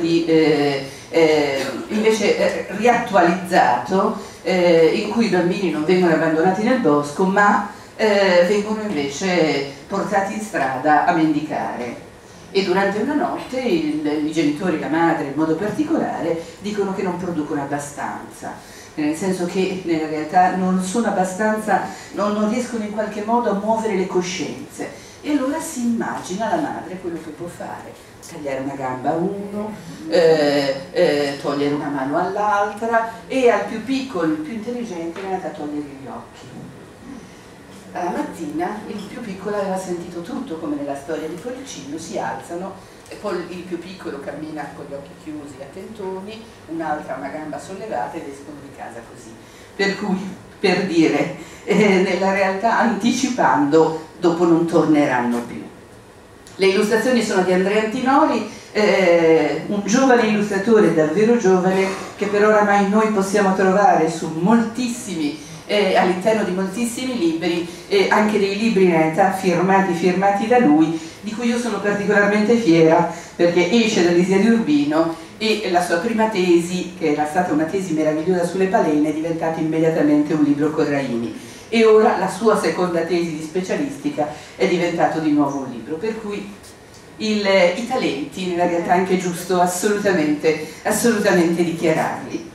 invece riattualizzato, in cui i bambini non vengono abbandonati nel bosco, ma vengono invece portati in strada a mendicare. E durante una notte i genitori, la madre in modo particolare, dicono che non producono abbastanza, nel senso che nella realtà non sono abbastanza, non riescono in qualche modo a muovere le coscienze. E allora si immagina la madre quello che può fare: tagliare una gamba a uno, togliere una mano all'altra, e al più piccolo, il più intelligente, in realtà togliere gli occhi. Alla mattina il più piccolo aveva sentito tutto, come nella storia di Pollicino, si alzano e poi il più piccolo cammina con gli occhi chiusi a tentoni, un'altra ha una gamba sollevata ed escono di casa così. Per cui, per dire, nella realtà, anticipando, dopo non torneranno più. Le illustrazioni sono di Andrea Antinori, un giovane illustratore, davvero giovane, che per oramai noi possiamo trovare su moltissimi, all'interno di moltissimi libri, anche dei libri in realtà firmati da lui, di cui io sono particolarmente fiera, perché esce dall'Isia di Urbino e la sua prima tesi, che era stata una tesi meravigliosa sulle balene, è diventata immediatamente un libro Corraini, e ora la sua seconda tesi di specialistica è diventato di nuovo un libro, per cui i talenti nella realtà è anche giusto assolutamente dichiararli.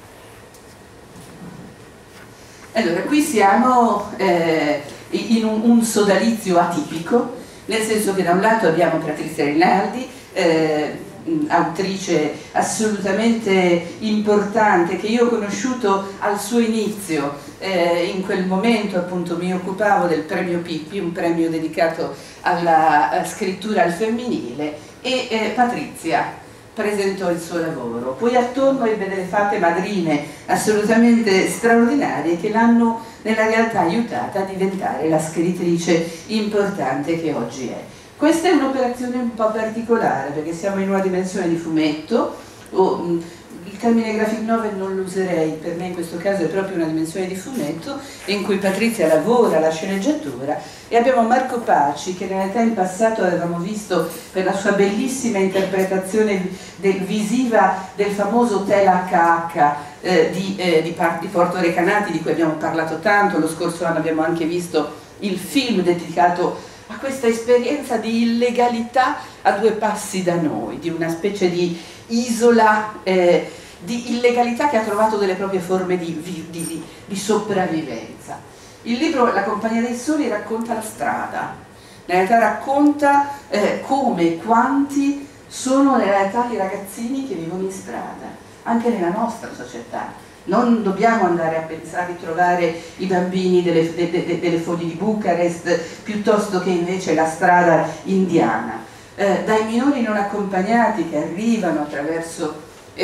Allora, qui siamo in un sodalizio atipico, nel senso che da un lato abbiamo Patrizia Rinaldi, autrice assolutamente importante, che io ho conosciuto al suo inizio. In quel momento appunto mi occupavo del premio Pippi, un premio dedicato alla scrittura al femminile, e Patrizia presentò il suo lavoro. Poi attorno ebbe delle fate madrine assolutamente straordinarie che l'hanno nella realtà aiutata a diventare la scrittrice importante che oggi è. Questa è un'operazione un po' particolare, perché siamo in una dimensione di fumetto, il termine graphic novel non lo userei, per me in questo caso è proprio una dimensione di fumetto in cui Patrizia lavora la sceneggiatura, e abbiamo Marco Paci, che in realtà in passato avevamo visto per la sua bellissima interpretazione visiva del famoso Hotel HH di Porto Recanati, di cui abbiamo parlato tanto. Lo scorso anno abbiamo anche visto il film dedicato a a questa esperienza di illegalità a due passi da noi, di una specie di isola di illegalità che ha trovato delle proprie forme di sopravvivenza. Il libro La Compagnia dei Soli racconta la strada, in realtà racconta come e quanti sono in realtà i ragazzini che vivono in strada, anche nella nostra società. Non dobbiamo andare a pensare di trovare i bambini delle foglie di Bucarest piuttosto che invece la strada indiana. Dai minori non accompagnati che arrivano attraverso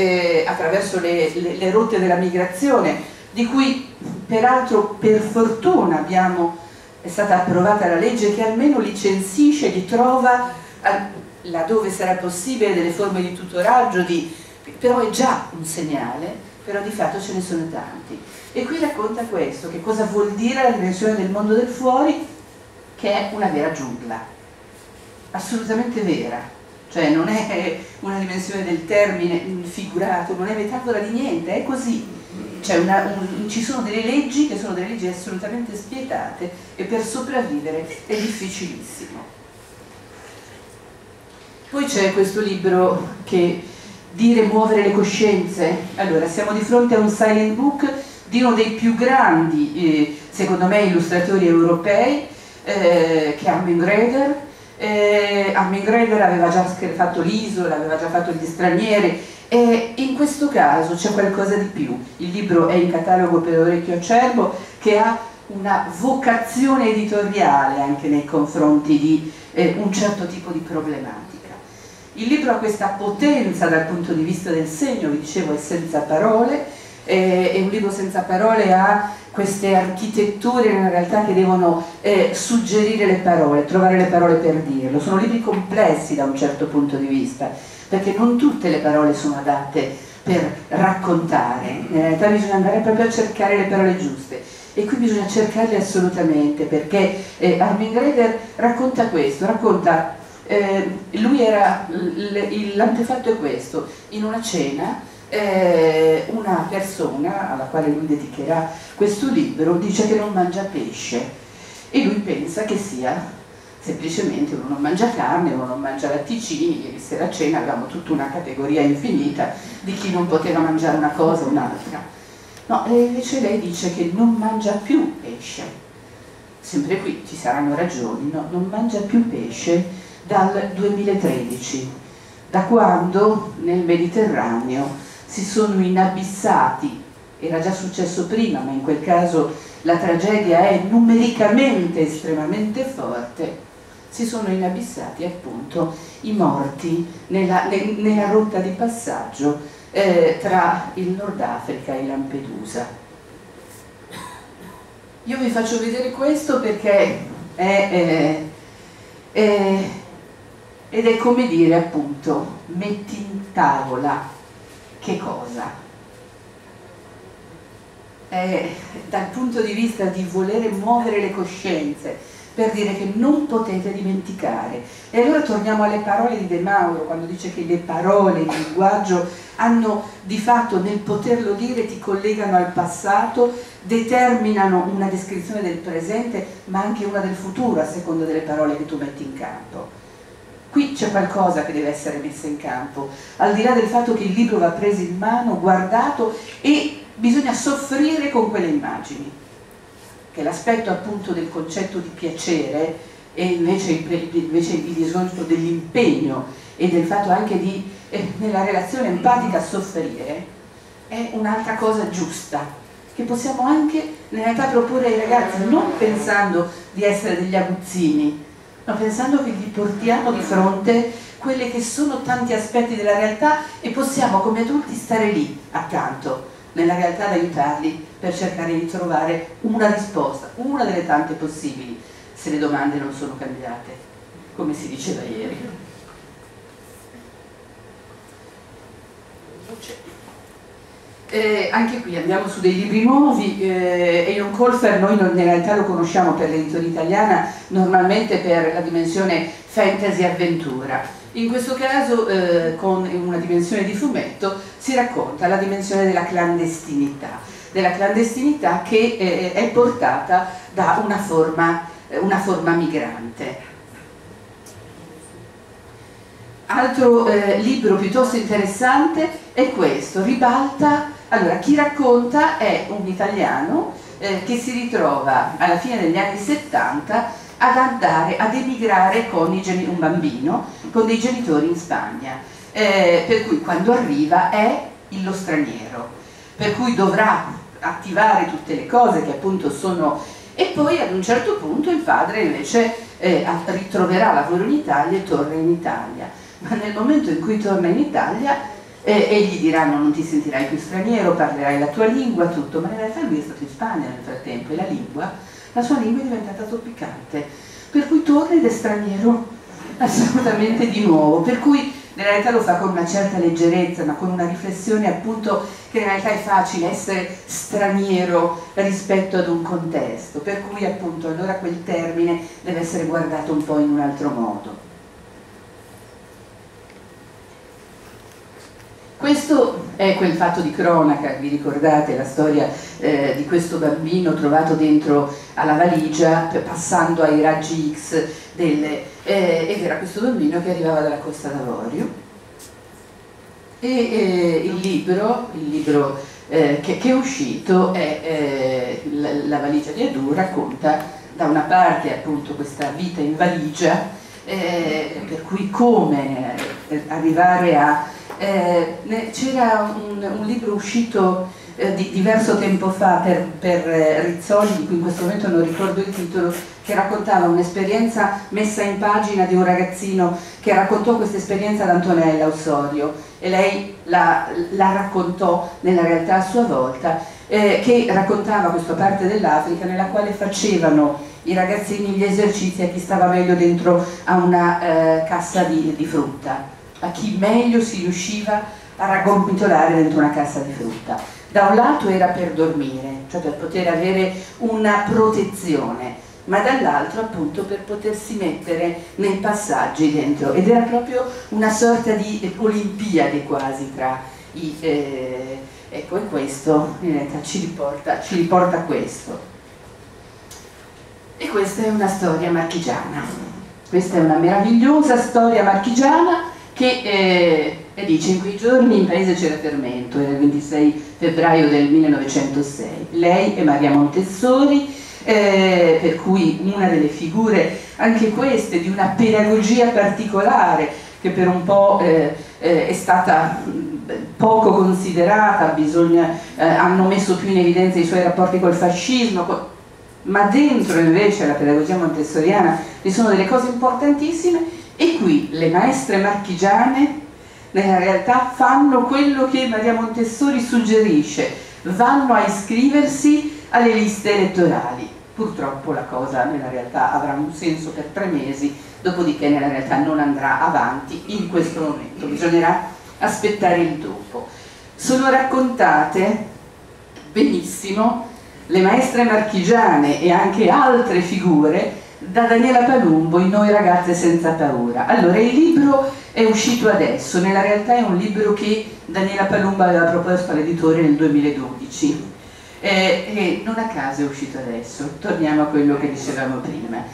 le rotte della migrazione, di cui peraltro per fortuna è stata approvata la legge che almeno licensisce, li trova laddove sarà possibile delle forme di tutoraggio, però è già un segnale, però di fatto ce ne sono tanti. E qui racconta questo, che cosa vuol dire la dimensione del mondo del fuori, che è una vera giungla, assolutamente vera, cioè non è una dimensione del termine figurato, non è metafora di niente, è così. Ci sono delle leggi che sono delle leggi assolutamente spietate e per sopravvivere è difficilissimo. Poi c'è questo libro che Dire, muovere le coscienze. Allora, siamo di fronte a un silent book di uno dei più grandi, secondo me, illustratori europei, che è Armin Greider. Armin Greider aveva già fatto l'Isola, aveva già fatto Gli stranieri, e in questo caso c'è qualcosa di più. Il libro è in catalogo per Orecchio Acerbo, che ha una vocazione editoriale anche nei confronti di un certo tipo di problematica. Il libro ha questa potenza dal punto di vista del segno, vi dicevo, è senza parole, e un libro senza parole ha queste architetture in realtà che devono suggerire le parole, trovare le parole per dirlo. Sono libri complessi da un certo punto di vista, perché non tutte le parole sono adatte per raccontare, in realtà bisogna andare proprio a cercare le parole giuste. E qui bisogna cercarle assolutamente, perché Armin Greider racconta questo, l'antefatto è questo: in una cena una persona alla quale lui dedicherà questo libro dice che non mangia pesce e lui pensa che sia semplicemente uno non mangia carne, uno non mangia latticini. Ieri sera a cena avevamo tutta una categoria infinita di chi non poteva mangiare una cosa o un'altra. No, e invece lei dice che non mangia più pesce. Sempre qui ci saranno ragioni, no? Non mangia più pesce dal 2013, da quando nel Mediterraneo si sono inabissati, era già successo prima, ma in quel caso la tragedia è numericamente estremamente forte, si sono inabissati appunto i morti nella rotta di passaggio tra il Nord Africa e Lampedusa. Io vi faccio vedere questo perché ed è come dire appunto, metti in tavola che cosa? Dal punto di vista di volere muovere le coscienze, per dire che non potete dimenticare. E allora torniamo alle parole di De Mauro, quando dice che le parole, il linguaggio hanno di fatto, nel poterlo dire, ti collegano al passato, determinano una descrizione del presente, ma anche una del futuro, a seconda delle parole che tu metti in campo. Qui c'è qualcosa che deve essere messo in campo, al di là del fatto che il libro va preso in mano, guardato, e bisogna soffrire con quelle immagini, che l'aspetto appunto del concetto di piacere e invece il discorso dell'impegno e del fatto anche di, nella relazione empatica, soffrire, è un'altra cosa giusta, che possiamo anche in realtà proporre ai ragazzi, non pensando di essere degli aguzzini, ma pensando che gli portiamo di fronte quelli che sono tanti aspetti della realtà e possiamo come adulti stare lì accanto nella realtà ad aiutarli per cercare di trovare una risposta, una delle tante possibili, se le domande non sono cambiate, come si diceva ieri. Anche qui andiamo su dei libri nuovi. Ejon Colfer noi in realtà lo conosciamo per l'editoria italiana, normalmente per la dimensione fantasy avventura. In questo caso con una dimensione di fumetto si racconta la dimensione della clandestinità che è portata da una forma migrante. Altro libro piuttosto interessante è questo, Ribalta. Allora, chi racconta è un italiano che si ritrova alla fine degli anni 70 ad emigrare con un bambino, con dei genitori in Spagna, per cui quando arriva è lo straniero, per cui dovrà attivare tutte le cose che appunto sono, e poi ad un certo punto il padre invece ritroverà lavoro in Italia e torna in Italia, ma nel momento in cui torna in Italia e gli diranno non ti sentirai più straniero, parlerai la tua lingua, tutto, ma in realtà lui è stato in Spagna nel frattempo e la sua lingua è diventata zoppicante, per cui torna ed è straniero assolutamente di nuovo, per cui nella realtà lo fa con una certa leggerezza, ma con una riflessione appunto che in realtà è facile essere straniero rispetto ad un contesto, per cui appunto allora quel termine deve essere guardato un po' in un altro modo. Questo è quel fatto di cronaca, vi ricordate la storia di questo bambino trovato dentro alla valigia passando ai raggi X ed era questo bambino che arrivava dalla Costa d'Avorio e il libro che è uscito è la valigia di Edu, racconta da una parte appunto questa vita in valigia, per cui come arrivare a c'era un libro uscito di diverso tempo fa per Rizzoli, di cui in questo momento non ricordo il titolo, che raccontava un'esperienza messa in pagina di un ragazzino che raccontò questa esperienza ad Antonella Ossorio e lei la raccontò nella realtà a sua volta, che raccontava questa parte dell'Africa nella quale facevano i ragazzini gli esercizi a chi stava meglio dentro a una cassa di frutta, a chi meglio si riusciva a raggomitolare dentro una cassa di frutta. Da un lato era per dormire, cioè per poter avere una protezione, ma dall'altro appunto per potersi mettere nei passaggi dentro, ed era proprio una sorta di olimpiade quasi tra i... ecco, e questo in realtà ci riporta a questo. E questa è una storia marchigiana, questa è una meravigliosa storia marchigiana che dice: in quei giorni in paese c'era fermento, era il 26 febbraio del 1906, lei è Maria Montessori, per cui una delle figure anche queste di una pedagogia particolare che per un po' è stata poco considerata, hanno messo più in evidenza i suoi rapporti col fascismo, ma dentro invece alla pedagogia montessoriana ci sono delle cose importantissime. E qui le maestre marchigiane nella realtà fanno quello che Maria Montessori suggerisce, vanno a iscriversi alle liste elettorali. Purtroppo la cosa nella realtà avrà un senso per 3 mesi, dopodiché nella realtà non andrà avanti in questo momento, bisognerà aspettare il dopo. Sono raccontate benissimo le maestre marchigiane e anche altre figure da Daniela Palumbo in Noi ragazze senza paura. Allora, il libro è uscito adesso, nella realtà è un libro che Daniela Palumbo aveva proposto all'editore nel 2012 e non a caso è uscito adesso, torniamo a quello che dicevamo prima,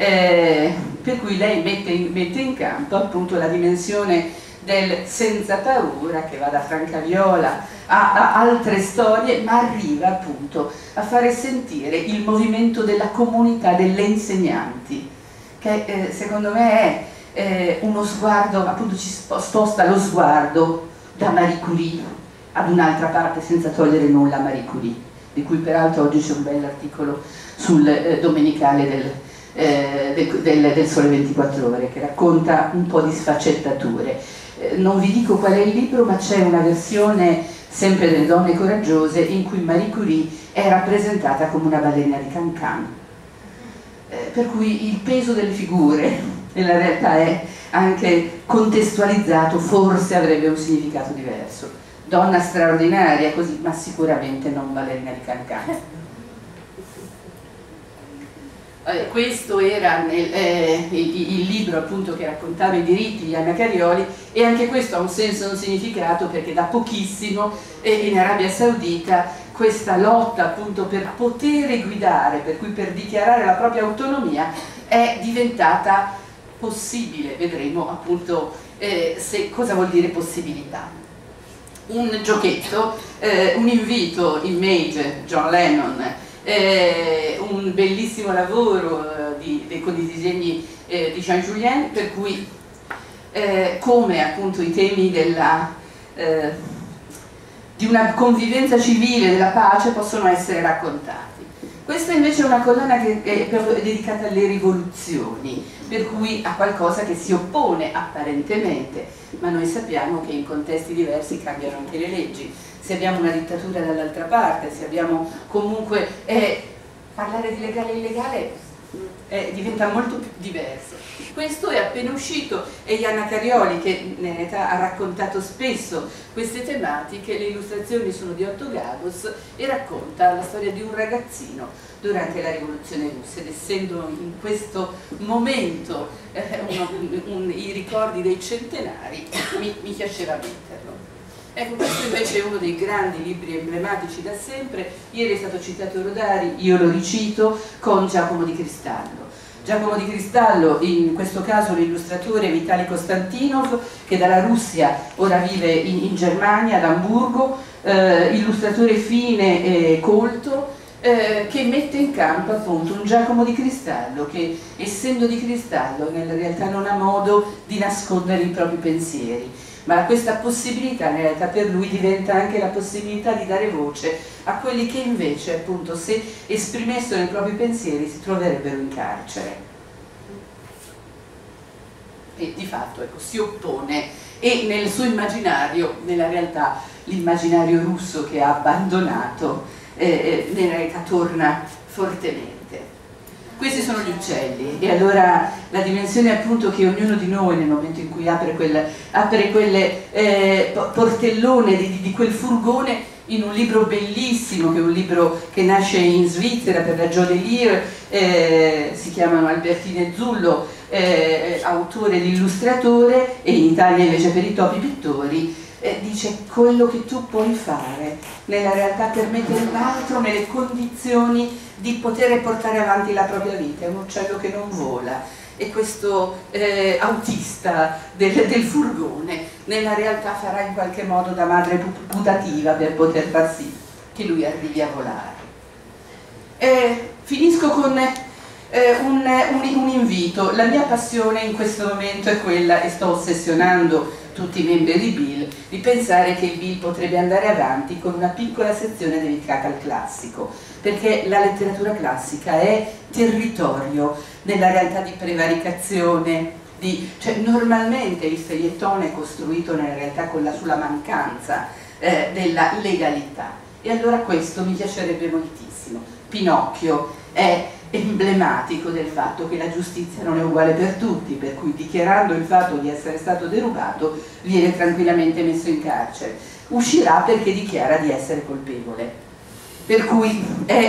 per cui lei mette in campo appunto la dimensione del senza paura, che va da Francaviola a altre storie, ma arriva appunto a fare sentire il movimento della comunità delle insegnanti, che secondo me è uno sguardo, appunto ci sposta lo sguardo da Marie Curie ad un'altra parte, senza togliere nulla a Marie Curie, di cui peraltro oggi c'è un bell'articolo sul domenicale del Sole 24 Ore, che racconta un po' di sfaccettature. Non vi dico qual è il libro, ma c'è una versione sempre delle donne coraggiose in cui Marie Curie è rappresentata come una balena di Cancan, per cui il peso delle figure nella realtà è anche contestualizzato, forse avrebbe un significato diverso. Donna straordinaria così, ma sicuramente non balena di Cancan. Questo era il libro appunto che raccontava i diritti di Anna Carioli, e anche questo ha un senso e un significato, perché da pochissimo in Arabia Saudita questa lotta appunto per poter guidare, per cui per dichiarare la propria autonomia, è diventata possibile, vedremo appunto cosa vuol dire possibilità. Un giochetto, un invito in Mage, John Lennon, un bellissimo lavoro con i disegni di Jean Julien, per cui come appunto i temi di una convivenza civile, della pace, possono essere raccontati. Questa invece è una collana che è proprio dedicata alle rivoluzioni, per cui a qualcosa che si oppone apparentemente, ma noi sappiamo che in contesti diversi cambiano anche le leggi. Se abbiamo una dittatura dall'altra parte, se abbiamo comunque parlare di legale e illegale diventa molto più diverso. Questo è appena uscito e Ianna Carioli, che in realtà ha raccontato spesso queste tematiche, le illustrazioni sono di Otto Gabos e racconta la storia di un ragazzino durante la rivoluzione russa, ed essendo in questo momento i ricordi dei centenari mi piaceva metterlo. Ecco, questo invece è uno dei grandi libri emblematici da sempre. Ieri è stato citato Rodari, io lo ricito, con Giacomo di Cristallo. Giacomo di Cristallo, in questo caso l'illustratore Vitali Konstantinov, che dalla Russia ora vive in Germania, ad Amburgo, illustratore fine e colto, che mette in campo appunto un Giacomo di Cristallo che, essendo di cristallo, nella realtà non ha modo di nascondere i propri pensieri, ma questa possibilità in realtà per lui diventa anche la possibilità di dare voce a quelli che invece, appunto, se esprimessero i propri pensieri si troverebbero in carcere. E di fatto, ecco, si oppone, e nel suo immaginario, nella realtà l'immaginario russo che ha abbandonato, nella realtà torna fortemente. Questi sono gli uccelli, e allora la dimensione appunto che ognuno di noi nel momento in cui apre quel portellone di quel furgone, in un libro bellissimo, che è un libro che nasce in Svizzera per la Jodelier, si chiamano Albertino e Zullo, autore ed illustratore, e in Italia invece per i topi pittori, dice: quello che tu puoi fare nella realtà per mettere l'altro nelle condizioni di poter portare avanti la propria vita. È un uccello che non vola, e questo autista del furgone nella realtà farà in qualche modo da madre putativa per poter far sì che lui arrivi a volare. Finisco con un invito. La mia passione in questo momento è quella, e sto ossessionando tutti i membri di Bill, di pensare che il Bill potrebbe andare avanti con una piccola sezione dedicata al classico, perché la letteratura classica è territorio nella realtà di prevaricazione, cioè normalmente il feuilleton è costruito nella realtà sulla mancanza della legalità, e allora questo mi piacerebbe moltissimo. Pinocchio è emblematico del fatto che la giustizia non è uguale per tutti, per cui dichiarando il fatto di essere stato derubato viene tranquillamente messo in carcere, uscirà perché dichiara di essere colpevole, per cui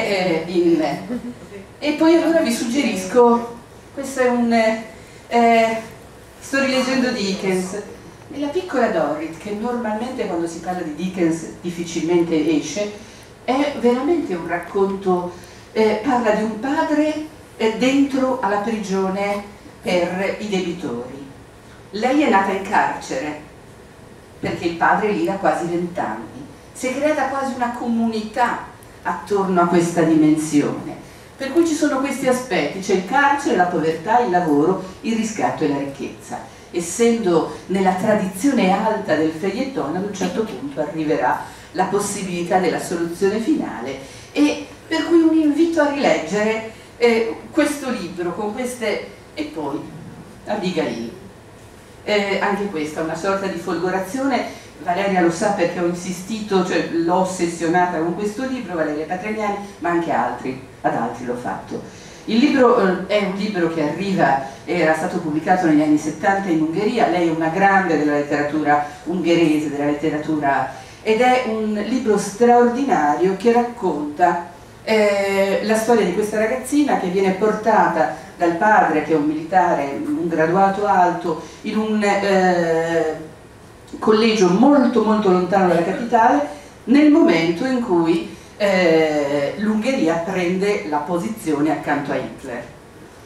e poi allora vi suggerisco, questo è sto rileggendo Dickens, e la piccola Dorrit, che normalmente quando si parla di Dickens difficilmente esce, è veramente un racconto. Parla di un padre dentro alla prigione per i debitori. Lei è nata in carcere perché il padre lì ha quasi 20 anni. Si è creata quasi una comunità attorno a questa dimensione, per cui ci sono questi aspetti: c'è il carcere, la povertà, il lavoro, il riscatto e la ricchezza. Essendo nella tradizione alta del feuilleton, ad un certo punto arriverà la possibilità della soluzione finale, e per cui un invito a rileggere questo libro con queste, e poi Abigail, anche questa è una sorta di folgorazione. Valeria lo sa perché ho insistito, cioè l'ho ossessionata con questo libro, Valeria Patrignani, ma anche ad altri l'ho fatto. Il libro è un libro che era stato pubblicato negli anni 70 in Ungheria. Lei è una grande della letteratura ungherese, della letteratura, ed è un libro straordinario che racconta la storia di questa ragazzina che viene portata dal padre, che è un militare, un graduato alto, in un collegio molto molto lontano dalla capitale, nel momento in cui l'Ungheria prende la posizione accanto a Hitler.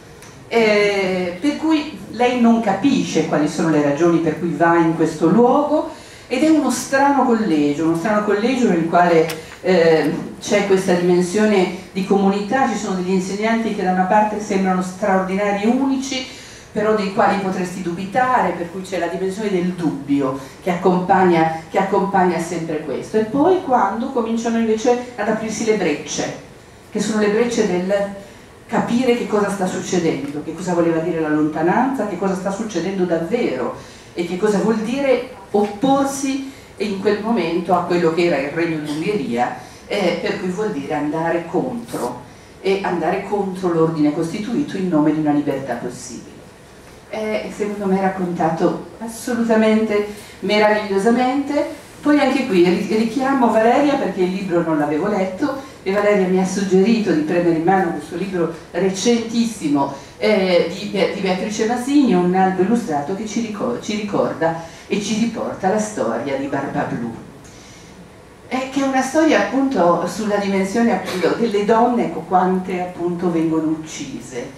per cui lei non capisce quali sono le ragioni per cui va in questo luogo, ed è uno strano collegio nel quale c'è questa dimensione di comunità. Ci sono degli insegnanti che da una parte sembrano straordinari, unici, però dei quali potresti dubitare, per cui c'è la dimensione del dubbio che accompagna sempre questo. E poi quando cominciano invece ad aprirsi le brecce, che sono le brecce del capire che cosa sta succedendo, che cosa voleva dire la lontananza, che cosa sta succedendo davvero e che cosa vuol dire opporsi in quel momento a quello che era il Regno d'Ungheria, per cui vuol dire andare contro l'ordine costituito in nome di una libertà possibile. Secondo me è raccontato assolutamente meravigliosamente. Poi anche qui richiamo Valeria, perché il libro non l'avevo letto e Valeria mi ha suggerito di prendere in mano questo libro recentissimo di Beatrice Masini, Un albo illustrato, che ci ricorda e ci riporta la storia di Barbablù, che è una storia appunto sulla dimensione appunto delle donne, ecco, quante appunto vengono uccise,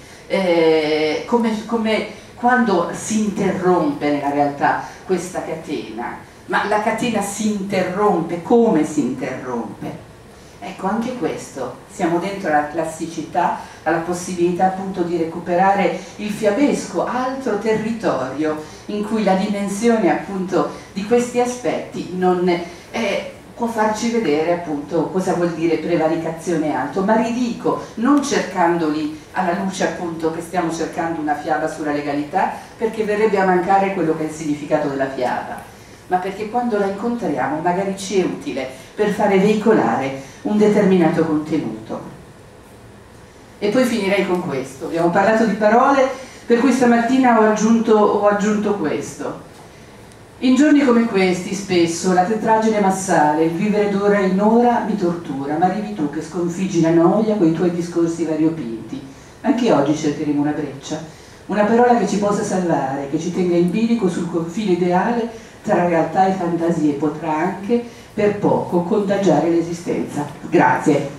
come quando si interrompe nella realtà questa catena, ma la catena si interrompe, come si interrompe? Ecco, anche questo, siamo dentro alla classicità, alla possibilità appunto di recuperare il fiabesco, altro territorio in cui la dimensione appunto di questi aspetti può farci vedere appunto cosa vuol dire prevaricazione alto, ma ridico, non cercandoli alla luce appunto che stiamo cercando una fiaba sulla legalità, perché verrebbe a mancare quello che è il significato della fiaba, ma perché quando la incontriamo magari ci è utile per fare veicolare un determinato contenuto. E poi finirei con questo. Abbiamo parlato di parole, per cui stamattina ho aggiunto questo. In giorni come questi spesso la tetraggine massale, il vivere d'ora in ora mi tortura, ma arrivi tu che sconfiggi la noia coi tuoi discorsi variopinti. Anche oggi cercheremo una breccia, una parola che ci possa salvare, che ci tenga in bilico sul confine ideale tra realtà e fantasie, potrà anche per poco contagiare l'esistenza. Grazie.